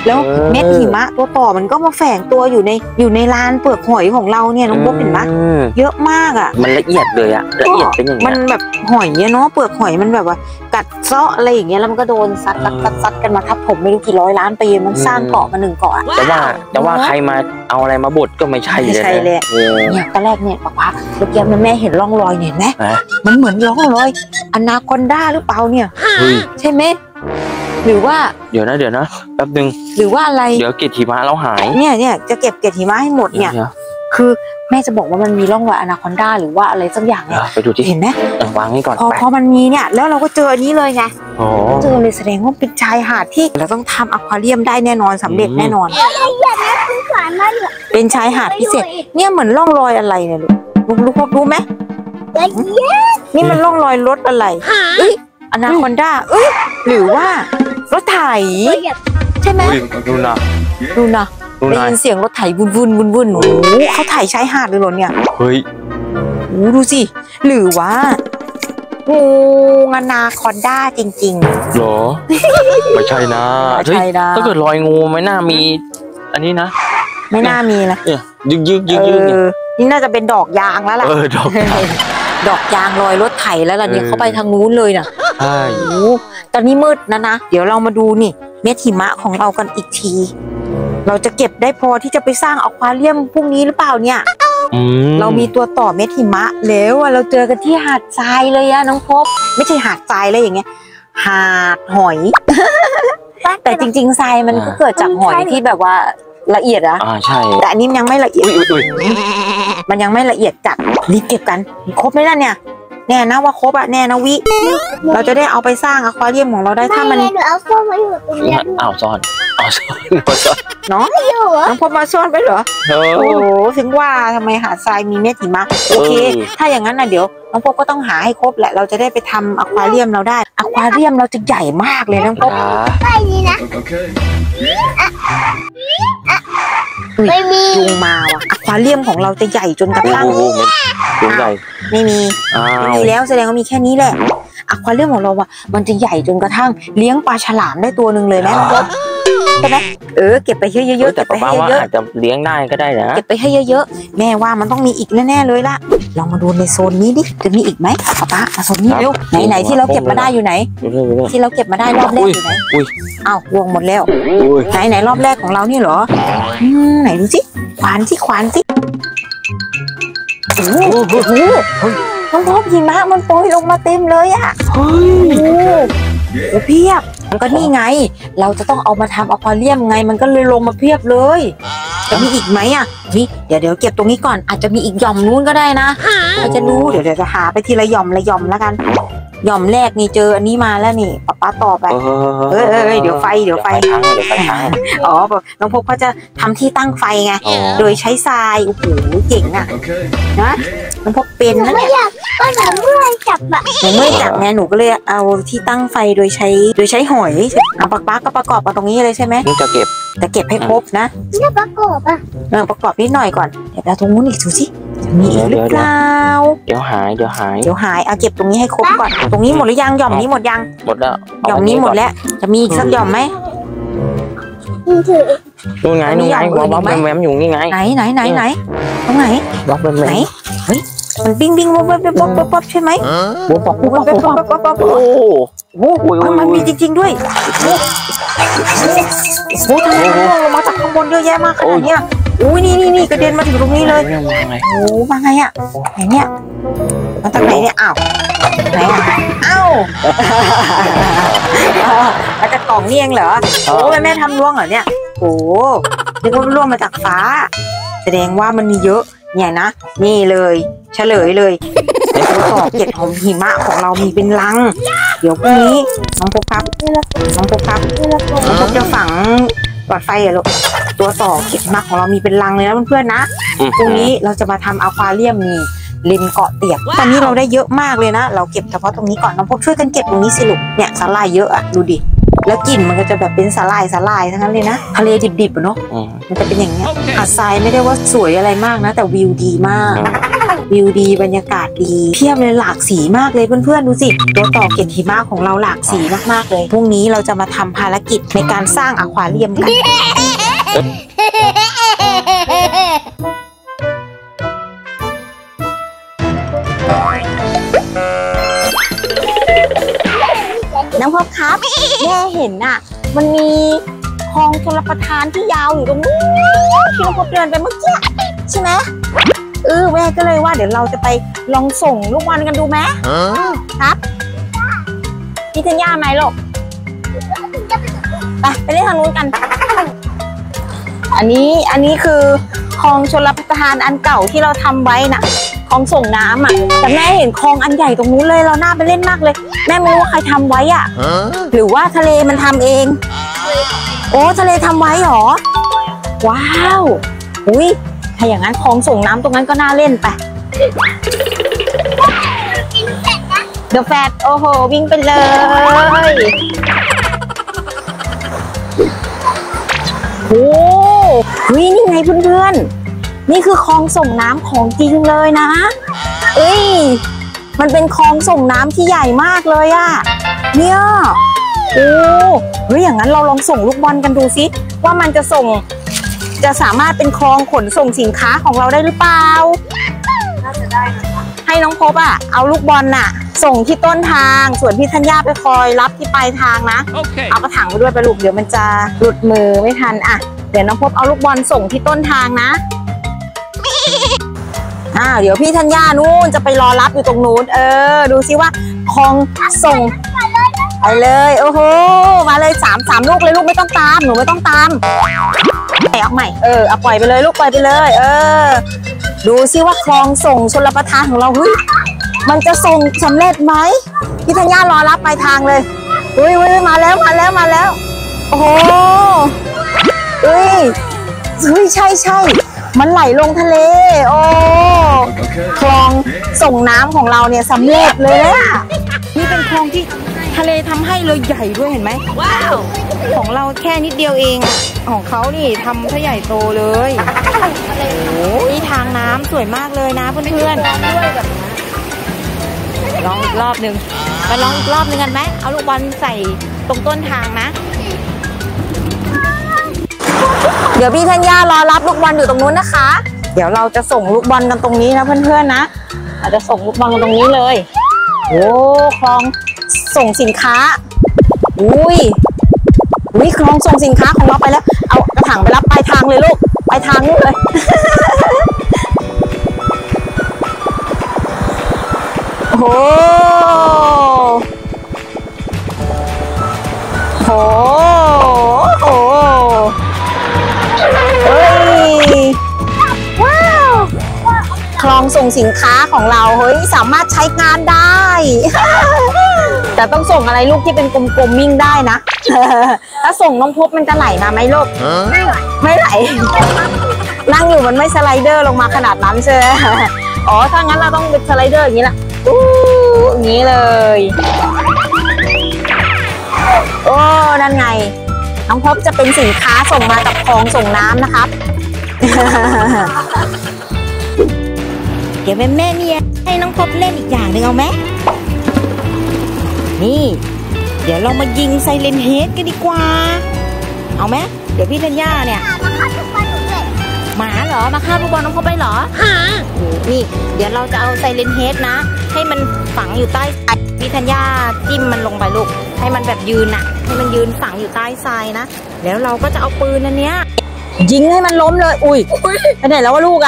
แล้วเม็ดหิมะตัวต่อมันก็มาแฝงตัวอยู่ในลานเปลือกหอยของเราเนี่ยน้องบ๊อบเห็นไหมเยอะมากอ่ะมันละเอียดเลยอะละเอียดเป็นอย่างนี้มันแบบหอยเนาะเปลือกหอยมันแบบว่ากัดเซาะอะไรอย่างเงี้ยแล้วมันก็โดนซัดกันมาทับผมไม่รู้กี่ร้อยล้านปีมันสร้างเกาะมา1 เกาะแต่ว่าใครมาเอาอะไรมาบดก็ไม่ใช่เลยเนี่ยตอนแรกเนี่ยป๊าเมื่อกี้แม่เห็นร่องรอยเห็นไหมมันเหมือนร่องรอยอนาคอนดาหรือเปล่าเนี่ยใช่ไหมหรือว่าเดี๋ยวนะแป๊บนึงหรือว่าอะไรเดี๋ยวเกล็ดหิมะเราหายเนี่ยจะเก็บเกล็ดหิมะให้หมดเนี่ยคือแม่จะบอกว่ามันมีร่องรอยอนาคอนดาหรือว่าอะไรสักอย่างไปดูที่เห็นไหมวางนี่ก่อนพอมันมีเนี่ยแล้วเราก็เจออันนี้เลยไงเจอเลยแสดงว่าเป็นชายหาดที่เราต้องทำอควาเรียมได้แน่นอนสำเร็จแน่นอนเป็นชายหาดพิเศษเนี่ยเหมือนร่องรอยอะไรเนี่ยลูกรู้ไหมนี่มันร่องรอยรถอะไรอนาคอนดาหรือว่ารถไถใช่ไหมดูนะได้ยินเสียงรถไถวุ่นโอ้เขาไถชายหาดเลยเหรอเนี่ยเฮ้ยดูสิหรือว่างูอนาคอนดาจริงๆหรอไม่ใช่นะถ้าเกิดรอยงูไม่น่ามีอันนี้นะไม่น่ามีนะยึกนี่น่าจะเป็นดอกยางแล้วล่ะดอกยางลอยรถไถแล้วล่ะเนี่ยเขาไปทางนู้นเลยน่ะใช่ตอนนี้มืดนะเดี๋ยวเรามาดูนี่เม็ดหิมะของเรากันอีกทีเราจะเก็บได้พอที่จะไปสร้างอควาเรียมพรุ่งนี้หรือเปล่าเนี่ยเรามีตัวต่อเม็ดหิมะแล้วเราเจอกันที่หาดทรายเลยอะน้องพบไม่ใช่หาดทรายเลยอย่างเงี้ยหาดหอยแต่จริงๆทรายมันก็เกิดจากหอยที่แบบว่าละเอียดนะใช่แต่อันนี้ยังไม่ละเอียดมันยังไม่ละเอียดจัดรีบเก็บกันครบไหมล่ะเนี่ยแน่นะว่าครบอะแน่นะวิเราจะได้เอาไปสร้างอควาเรียมของเราได้ถ้ามันเอาซ่อนไว้อยู่ตรงนี้ซ่อนน้องพบมาซ่อนไปเหรอโอ้โหถึงว่าทำไมหาดทรายมีเม็ดหิมะโอเคถ้าอย่างนั้นนะเดี๋ยวน้องพบก็ต้องหาให้ครบแหละเราจะได้ไปทำอควาเรียมเราได้อควาเรียมเราจะใหญ่มากเลยน้องพบใช่นี่นะไม่มียุงมาว่ะอควาเรียมของเราจะใหญ่จนกระทั่งยุงใหญ่ไม่มีแล้วแสดงว่ามีแค่นี้แหละอควาเรียมของเราอ่ะมันจะใหญ่จนกระทั่งเลี้ยงปลาฉลามได้ตัวหนึ่งเลยนะใช่ไหมเก็บไปเยอะๆแต่ป้าว่าอาจจะเลี้ยงได้ก็ได้นะเก็บไปให้เยอะๆแม่ว่ามันต้องมีอีกแน่ๆเลยล่ะลองมาดูในโซนนี้ดิจะมีอีกไหมป้ามาโซนนี้เร็วไหนที่เราเก็บมาได้อยู่ไหนที่เราเก็บมาได้รอบแรกอยู่ไหนอ้าววงหมดแล้วไหนรอบแรกของเรานี่เหรอไหนดูสิขวานสิโอ้โหน้องพบหิมะมันโปรยลงมาเต็มเลยอ่ะโอ้เพียบมันก็นี่ไงเราจะต้องเอามาทำอควาเรียมไงมันก็เลยลงมาเพียบเลยจะมีอีกไหมอ่ะนี่เดี๋ยวเก็บตรงนี้ก่อนอาจจะมีอีกหย่อมนู้นก็ได้นะเราจะรู้เดี๋ยวจะหาไปทีละหย่อมแล้วกันหย่อมแรกนี่เจออันนี้มาแล้วนี่ป้าต่อไปเดี๋ยวไฟอ๋อน้องพบเขาจะทำที่ตั้งไฟไงโดยใช้ทรายโอ้โหเจ๋งอ่ะนะน้องพบเป็นนะเนี่ยก็หนูเมื่อยจับอะหนูเมื่อยจับไงหนูก็เลยเอาที่ตั้งไฟโดยใช้หอยเอาป้าก็ประกอบมาตรงนี้เลยใช่ไหมนี่จะเก็บให้ครบนะนี่ประกอบอะประกอบนิดหน่อยก่อนเดี๋ยวเราตรงนู้นอีกดูสิจะมีอีกหรือเปล่าเดี๋ยวหายเอาเก็บตรงนี้ให้ครบก่อนตรงนี้หมดหรือยังหย่อมนี้หมดยังหมดแล้วหย่อมนี้หมดแล้วจะมีอีกสักหย่อมไหมนู่นไงวับแวมอยู่นี่ไงไหนตรงไหนวับแวมไหนเฮ้ยมันบิ้งป๊บใช่ไหมป๊บโอ้โหมันมีจริงๆด้วยโอ้ทำไมมันลงมาจากข้างบนเยอะแยะมากขนาดนี้อุ้ยนี่กระเด็นมาถึงตรงนี้เลยโอ้มาไงอ่ะไหนเนี่ยมาจากไหนเนี่ยอ้าวไหนอ่ะอ้าวมาจากกล่องนี่เองเหรอโอ้แม่ทำร่วงเหรอเนี่ยโอ้นึกว่าร่วงมาจากฟ้าแสดงว่ามันมีเยอะเนี่ยนะนี่เลยเฉลยเลยต่อเกล็ดของหิมะของเรามีเป็นลังเดี๋ยวพรุ่งนี้น้องพบจะฝังหลอดไฟอะลูกตัวต่อเกล็ดหิมะของเรามีเป็นลังเลยนะเพื่อนๆนะพรุ่งนี้เราจะมาทำอควาเรียมมีริมเกาะเตียกตอนนี้เราได้เยอะมากเลยนะเราเก็บเฉพาะตรงนี้ก่อนน้องพบช่วยกันเก็บตรงนี้สิลูกเนี่ยสาหร่ายเยอะอะดูดิแล้วกลิ่นมันก็จะแบบเป็นสาหร่ายทั้งนั้นเลยนะทะเลดิบๆเนาะมันจะเป็นอย่างเงี้ยหาดทรายไม่ได้ว่าสวยอะไรมากนะแต่วิวดีมากวิวดีบรรยากาศดีเพียบเลยหลากสีมากเลยเพื่อนๆดูสิตัวต่อเกล็ดหิมะของเราหลากสีมากๆเลยพรุ่งนี้เราจะมาทำภารกิจในการสร้างอควาเรียมกันน้องพบครับแม่เห็นน่ะมันมีคลองชลประทานที่ยาวอยู่ตรงนู้นที่น้องพบเดินไปเมื่อกี้ใช่ไหมแม่ก็เลยว่าเดี๋ยวเราจะไปลองส่งลูกบอลกันดูไหมครับพี่ธัญญาไหมลูกไปเล่นทางนู้นกันอันนี้คือคลองชลประทานอันเก่าที่เราทำไว้น่ะคลองส่งน้ำอ่ะแต่แม่เห็นคลองอันใหญ่ตรงนู้นเลยเราน่าไปเล่นมากเลยแม่ไม่รู้ว่าใครทำไว้อ่ะหรือว่าทะเลมันทำเองโอ้ทะเลทำไว้หรอว้าวอุ้ยถ้าอย่างนั้นคลองส่งน้ำตรงนั้นก็น่าเล่นไปเดอะแฟตโอ้โหวิ่งไปเลยโอ้วินี่ไงเพื่อนๆนี่คือคลองส่งน้ำของจริงเลยนะมันเป็นคลองส่งน้ำที่ใหญ่มากเลยอะเนี่ยอย่างนั้นเราลองส่งลูกบอลกันดูสิว่ามันจะสามารถเป็นคลองขนส่งสินค้าของเราได้หรือเปล่าน่าจะได้นะคะให้น้องพบเอาลูกบอลส่งที่ต้นทางส่วนพี่ธัญญาไปคอยรับที่ปลายทางนะ เอากระถางไปด้วยไปลูกเดี๋ยวมันจะหลุดมือไม่ทันเดี๋ยวน้องพบเอาลูกบอลส่งที่ต้นทางนะเดี๋ยวพี่ธัญญานู่นจะไปรอรับอยู่ตรงนู้นดูซิว่าคลองส่งไปเลยโอ้โหมาเลย3 ลูกเลยลูกไม่ต้องตามหนูไม่ต้องตามเอาใหม่เอาปล่อยไปเลยลูกปล่อยไปเลยดูซิว่าคลองส่งชลประทานของเรามันจะส่งสำเร็จไหมพี่ธัญญารอรับปลายทางเลยมาแล้วโอ้โหใช่มันไหลลงทะเลโอ้คลองส่งน้ำของเราเนี่ยสำเร็จเลยนี่เป็นคลองที่ทะเลทำให้เลยใหญ่ด้วยเห็นไหมว้าวของเราแค่นิดเดียวเองของเขานี่ทำซะใหญ่โตเลยโอ้นี่ทางน้ำสวยมากเลยนะเพื่อนๆลองอีกรอบหนึ่งไปลองอีกรอบหนึ่งกันไหมเอาลูกบอลใส่ตรงต้นทางนะเดี๋ยวพี่ธัญญารอรับลูกบอลอยู่ตรงนู้นนะคะเดี๋ยวเราจะส่งลูกบอลกันตรงนี้นะเพื่อนๆนะเราจะส่งลูกบอลกันตรงนี้เลยโอ้คลองส่งสินค้าคลองส่งสินค้าของเราไปแล้วเอากระถางไปรับปลายทางเลยลูกปลายทางนู่นเลยโอ้โหว้าวคลองส่งสินค้าของเราสามารถใช้งานได้ แต่ต้องส่งอะไรลูกที่เป็นกลมๆวิ่งได้นะ ถ้าส่งน้องพบมันจะไหลมาไหมลูกไม่ไหลนั่งอยู่มันไม่สไลเดอร์ลงมาขนาดนั้นใช่ไหมถ้างั้นเราต้องเป็นสไลเดอร์อย่างนี้แหละอย่างนี้เลยนั่นไงน้องพบจะเป็นสินค้าส่งมากับคลองส่งน้ำนะครับ เดี๋ยวแม่เนี่ยให้น้องพบเล่นอีกอย่างหนึ่งเอาไหมนี่เดี๋ยวเรามายิงไซเรนเฮดกันดีกว่าเอาไหมเดี๋ยวพี่ธัญญาเนี่ยหมาเหรอมาฆ่าลูกบอลน้องพบไปเหรอนี่เดี๋ยวเราจะเอาไซเรนเฮดนะให้มันฝังอยู่ใต้พี่ธัญญาจิ้มมันลงไปลูกให้มันแบบยืนให้มันยืนฝังอยู่ใต้ทรายนะแล้วเราก็จะเอาปืนอันเนี้ยยิงให้มันล้มเลยไปไหนแล้วว่าลูก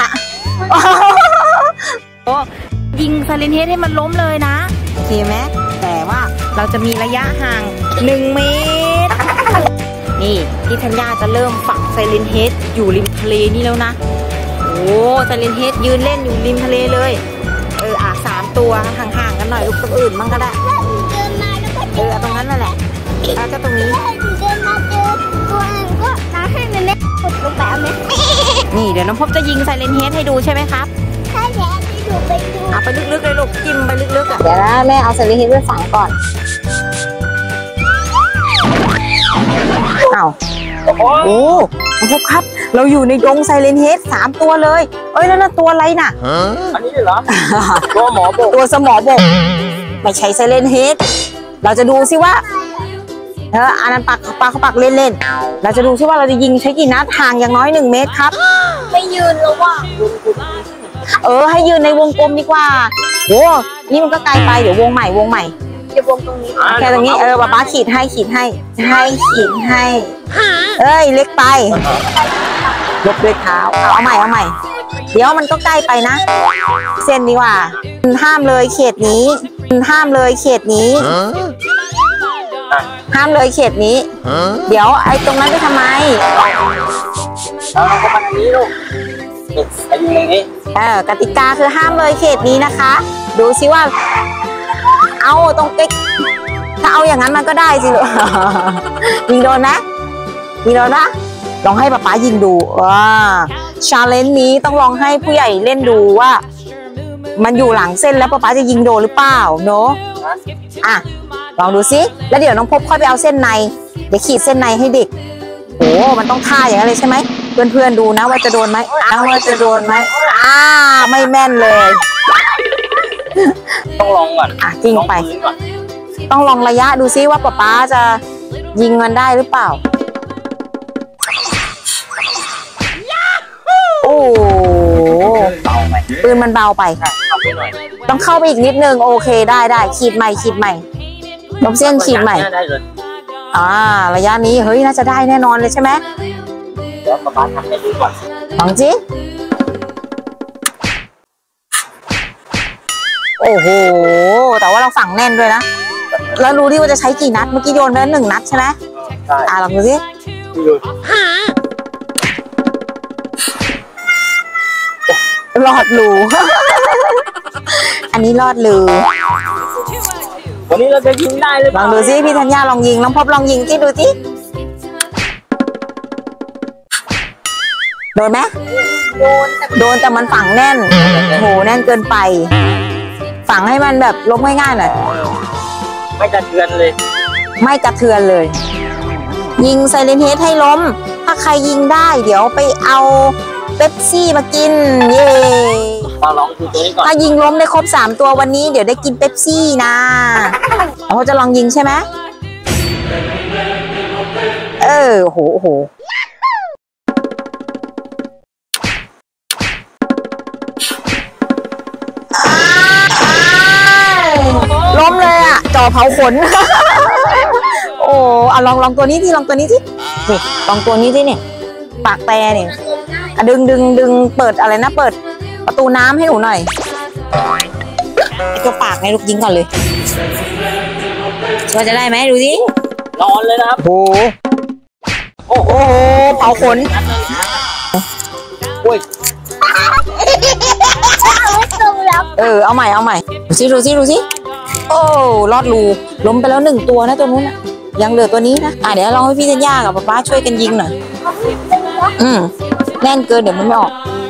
ยิงไซเรนเฮดให้มันล้มเลยนะโอเคไหมแต่ว่าเราจะมีระยะห่าง1 เมตรนี่พี่ธัญญาจะเริ่มฝังไซเรนเฮดอยู่ริมทะเลนี่แล้วนะไซเรนเฮดยืนเล่นอยู่ริมทะเลเลย3 ตัวห่างๆกันหน่อยลูกตัวอื่นบ้างก็ได้ตรงนั้นนั่นแหละแล้วก็ตรงนี้เดินมาเจอตัวนั้นก็มาให้มันไม่กดลงไปเอาไหมนี่เดี๋ยวน้องพบจะยิงไซเรนเฮดให้ดูใช่ไหมครับใช่แล้วไปดูเอาไปลึกๆเลยลูกจิ้มไปลึกๆเดี๋ยวนะแม่เอาไซเรนเฮดไปฝังก่อนน้องพบครับเราอยู่ในดงไซเรนเฮด3 ตัวเลยนั่นตัวอะไรน่ะอันนี้ด้วยเหรอ ตัวหมอบกตัวสมอบกไม่ใช่ไซเลนเฮดเราจะดูซิว่าอันนั้นปลาเขาปักเล่นๆเราจะดูซิว่าเราจะยิงใช้กี่นัดห่างอย่างน้อย1 เมตรครับไม่ยืนแล้วว่ะให้ยืนในวงกลมดีกว่าโอ้นี่มันก็ไกลไปเดี๋ยววงใหม่จะวงตรงนี้แค่ตรงนี้ป๊าขีดให้ขีดให้เล็กไปยกด้วยเท้าเอาใหม่เดี๋ยวมันก็ใกล้ไปนะเส้นดีกว่าห้ามเลยเขตนี้ห้ามเลยเขตนี้เดี๋ยวไอ้ตรงนั้นไปทำไมเราก็มาทางนี้ลูกไปอยู่ตรงนี้กติกาคือห้ามเลยเขตนี้นะคะดูซิว่าเอาตรงกิ๊กถ้าเอาอย่างนั้นมันก็ได้สิลูกยิงโดนนะลองให้ป๊ายิงดูชาเลนจ์นี้ต้องลองให้ผู้ใหญ่เล่นดูว่ามันอยู่หลังเส้นแล้วป๊าจะยิงโดนหรือเปล่าเนาะลองดูซิแล้วเดี๋ยวน้องพบค่อยไปเอาเส้นในเดี๋ยวขีดเส้นในให้เด็กโอ้มันต้องท่าอย่างนั้นเลยใช่ไหมเพื่อนๆดูนะว่าจะโดนไหมไม่แม่นเลยต้องลองก่อนจริงไปต้องลองระยะดูซิว่าป๊าจะยิงมันได้หรือเปล่าโอ้ปืนมันเบาไปต้องเข้าไปอีกนิดนึงโอเคได้ขีดใหม่ลบเส้นขีดใหม่ระยะนี้เฮ้ยน่าจะได้แน่นอนเลยใช่ไหมเดี๋ยวป๊าทำให้ดูก่อนลองจิโอ้โหแต่ว่าเราฝังแน่นด้วยนะแล้วรู้ดิว่าจะใช้กี่นัดเมื่อกี้โยนไปแล้ว1 นัดใช่ไหมลองดูสิรอดรู อันนี้รอดรูวันนี้เราจะยิงได้หรือเปล่าลองดูสิพี่ธัญญาลองยิงลองพบลองยิงที่ดูสิโดนไหมโดนแต่มันฝังแน่นโหแน่นเกินไปฝังให้มันแบบล้มง่ายๆหน่อยไม่กระเทือนเลยยิงไซเลนเฮดให้ล้มถ้าใครยิงได้เดี๋ยวไปเอาเป๊ปซี่มากินเย่ลองดูตัวนี้ก่อนถ้ายิงล้มได้ครบ3 ตัววันนี้เดี๋ยวได้กินเป๊ปซี่นะเขาจะลองยิงใช่ไหมโหล้มเลยจ่อเผาขนโอ้ลองตัวนี้ที่ลองตัวนี้ที่นี่ลองตัวนี้ที่เนี่ยปากแต่เนี่ยดึงเปิดอะไรนะเปิดประตูน้ำให้หนูหน่อยตัวปากไงลูกยิงก่อนเลยว่าจะได้ไหมดูสิร้อนเลยนะครับโอ้โหเผาขนโอ้ยเอาใหม่ดูสิโอ้รอดรูล้มไปแล้ว1 ตัวนะตัวนู้นยังเหลือตัวนี้นะเดี๋ยวลองให้พี่ธัญญากับป๊าช่วยกันยิงหน่อยแน่นเกินเดี๋ยวมันไม่ออก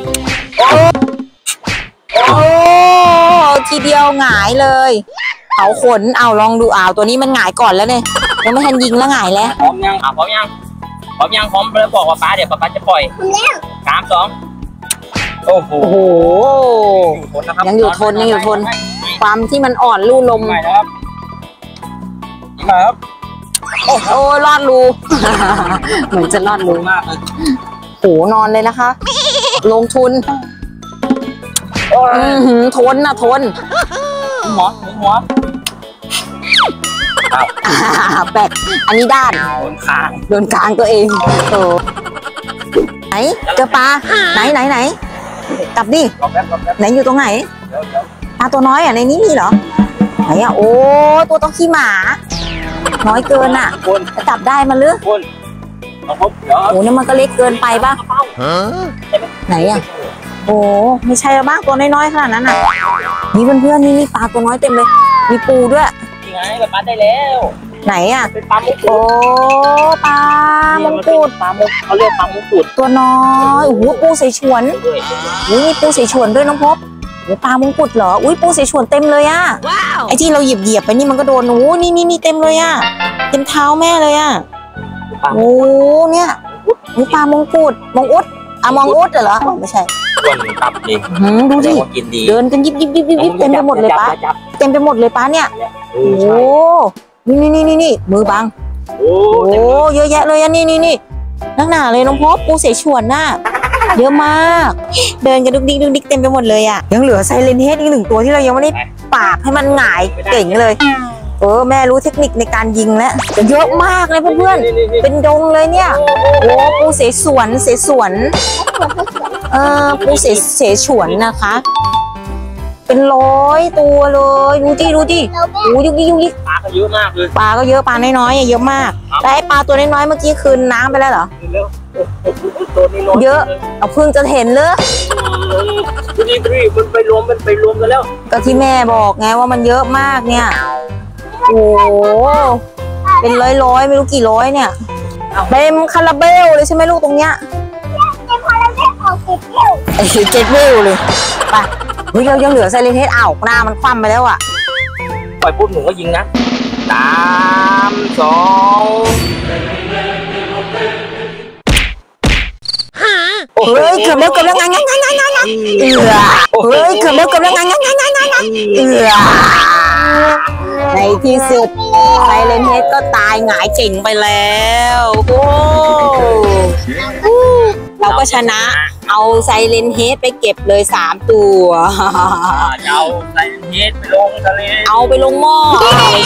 โอ้ทีเดียวหงายเลยเผาขนลองดูตัวนี้มันหงายก่อนแล้วเนี่ยยังไม่ทันยิงแล้วหงายแล้วพร้อมยังพร้อมแล้วบอกว่าป๊าเดี๋ยวป๊าจะปล่อย3 2โอ้โหยังอยู่ทนความที่มันอ่อนลู่ลมมาครับโอ้รอดรูเหมือนจะรอดรูมากเลยโหนอนเลยนะคะลงทุนทนหัวแปลกอันนี้ด้านโดนคางตัวเองไหนเจอปลาไหนกลับดิไหนอยู่ตรงไหนปลาตัวน้อยในนี้มีเหรอไหนโอ้ตัวต้องขี้หมาน้อยเกินจะจับได้มันหรือโอ้เนี่ยมันก็เล็กเกินไปป่ะไหนโอ้ไม่ใช่บ้างตัวน้อยๆขนาดนั้นนี่เพื่อนๆนี่ปลาตัวน้อยเต็มเลยมีปูด้วยไงแบบปลาได้แล้วไหนเป็นปลามงกุฎโอ้ปลามงกุฎเขาเรียกปลามงกุฎตัวน้อยโอ้โหปูเสฉวนมีปูเสฉวนด้วยน้องพบปลามงกุฎเหรอปูเสฉวนเต็มเลยไอ้ที่เราเหยียบไปนี่มันก็โดนนี่เต็มเลยเต็มเท้าแม่เลยโอ้เนี่ยนี่ปลามงกุฎมงอุดมองอุดเหรอไม่ใช่ส่วนตับนี่ดูดิกินดีเดินกันยิบเต็มไปหมดเลยป้าเต็มไปหมดเลยป้าเนี่ยโอ้นี่มือบังโอ้เยอะแยะเลยอันนี่นักหนาเลยน้องพบปูเสฉวนน่ะเยอะมากเดินกันดุกดิกเต็มไปหมดเลยอ่ะยังเหลือไซเลนเฮดอีก1ตัวที่เรายังไม่ได้ปราบให้มันหงายเก่งเลยแม่รู้เทคนิคในการยิงแล้วเยอะมากเลยเพื่อนๆเป็นดงเลยเนี่ยโอ้ปูเสฉวนปูเสฉวนนะคะเป็น100 ตัวเลยดูดิโอ้ยุกยิกปลาก็เยอะมากเลยปลาก็เยอะปลาน้อยๆเยอะมากแต่ไอ้ปลาตัวน้อยๆเมื่อกี้คืนน้ำไปแล้วเหรอเยอะเอาเพิ่งจะเห็นเลยนี่มันไปรวมกันแล้วก็ที่แม่บอกไงว่ามันเยอะมากเนี่ยโอ้เป็นร้อยไม่รู้กี่ร้อยเนี่ยเต็มคาราเบลเลยใช่ไหมลูกตรงเนี้ยเต็มคาราเบลออก 7 เบลเลยไปเฮ้ยเรายังเหลือไซเลนเฮดหน้ามันคว่ำไปแล้วอ่ะปล่อยปุ๊บหนูก็ยิงนะ3 2 เฮ้ยเกือบแล้วงั้นเฮ้ยเกือบแล้วงั้นในที่สุดไซเลนเฮดก็ตายหงายเจ๋งไปแล้วโอ้เราก็ชนะเอาไซเลนเฮดไปเก็บเลย3 ตัวเอาไซเลนเฮดไปลงทะเลเอาไปลงหม้ออะไร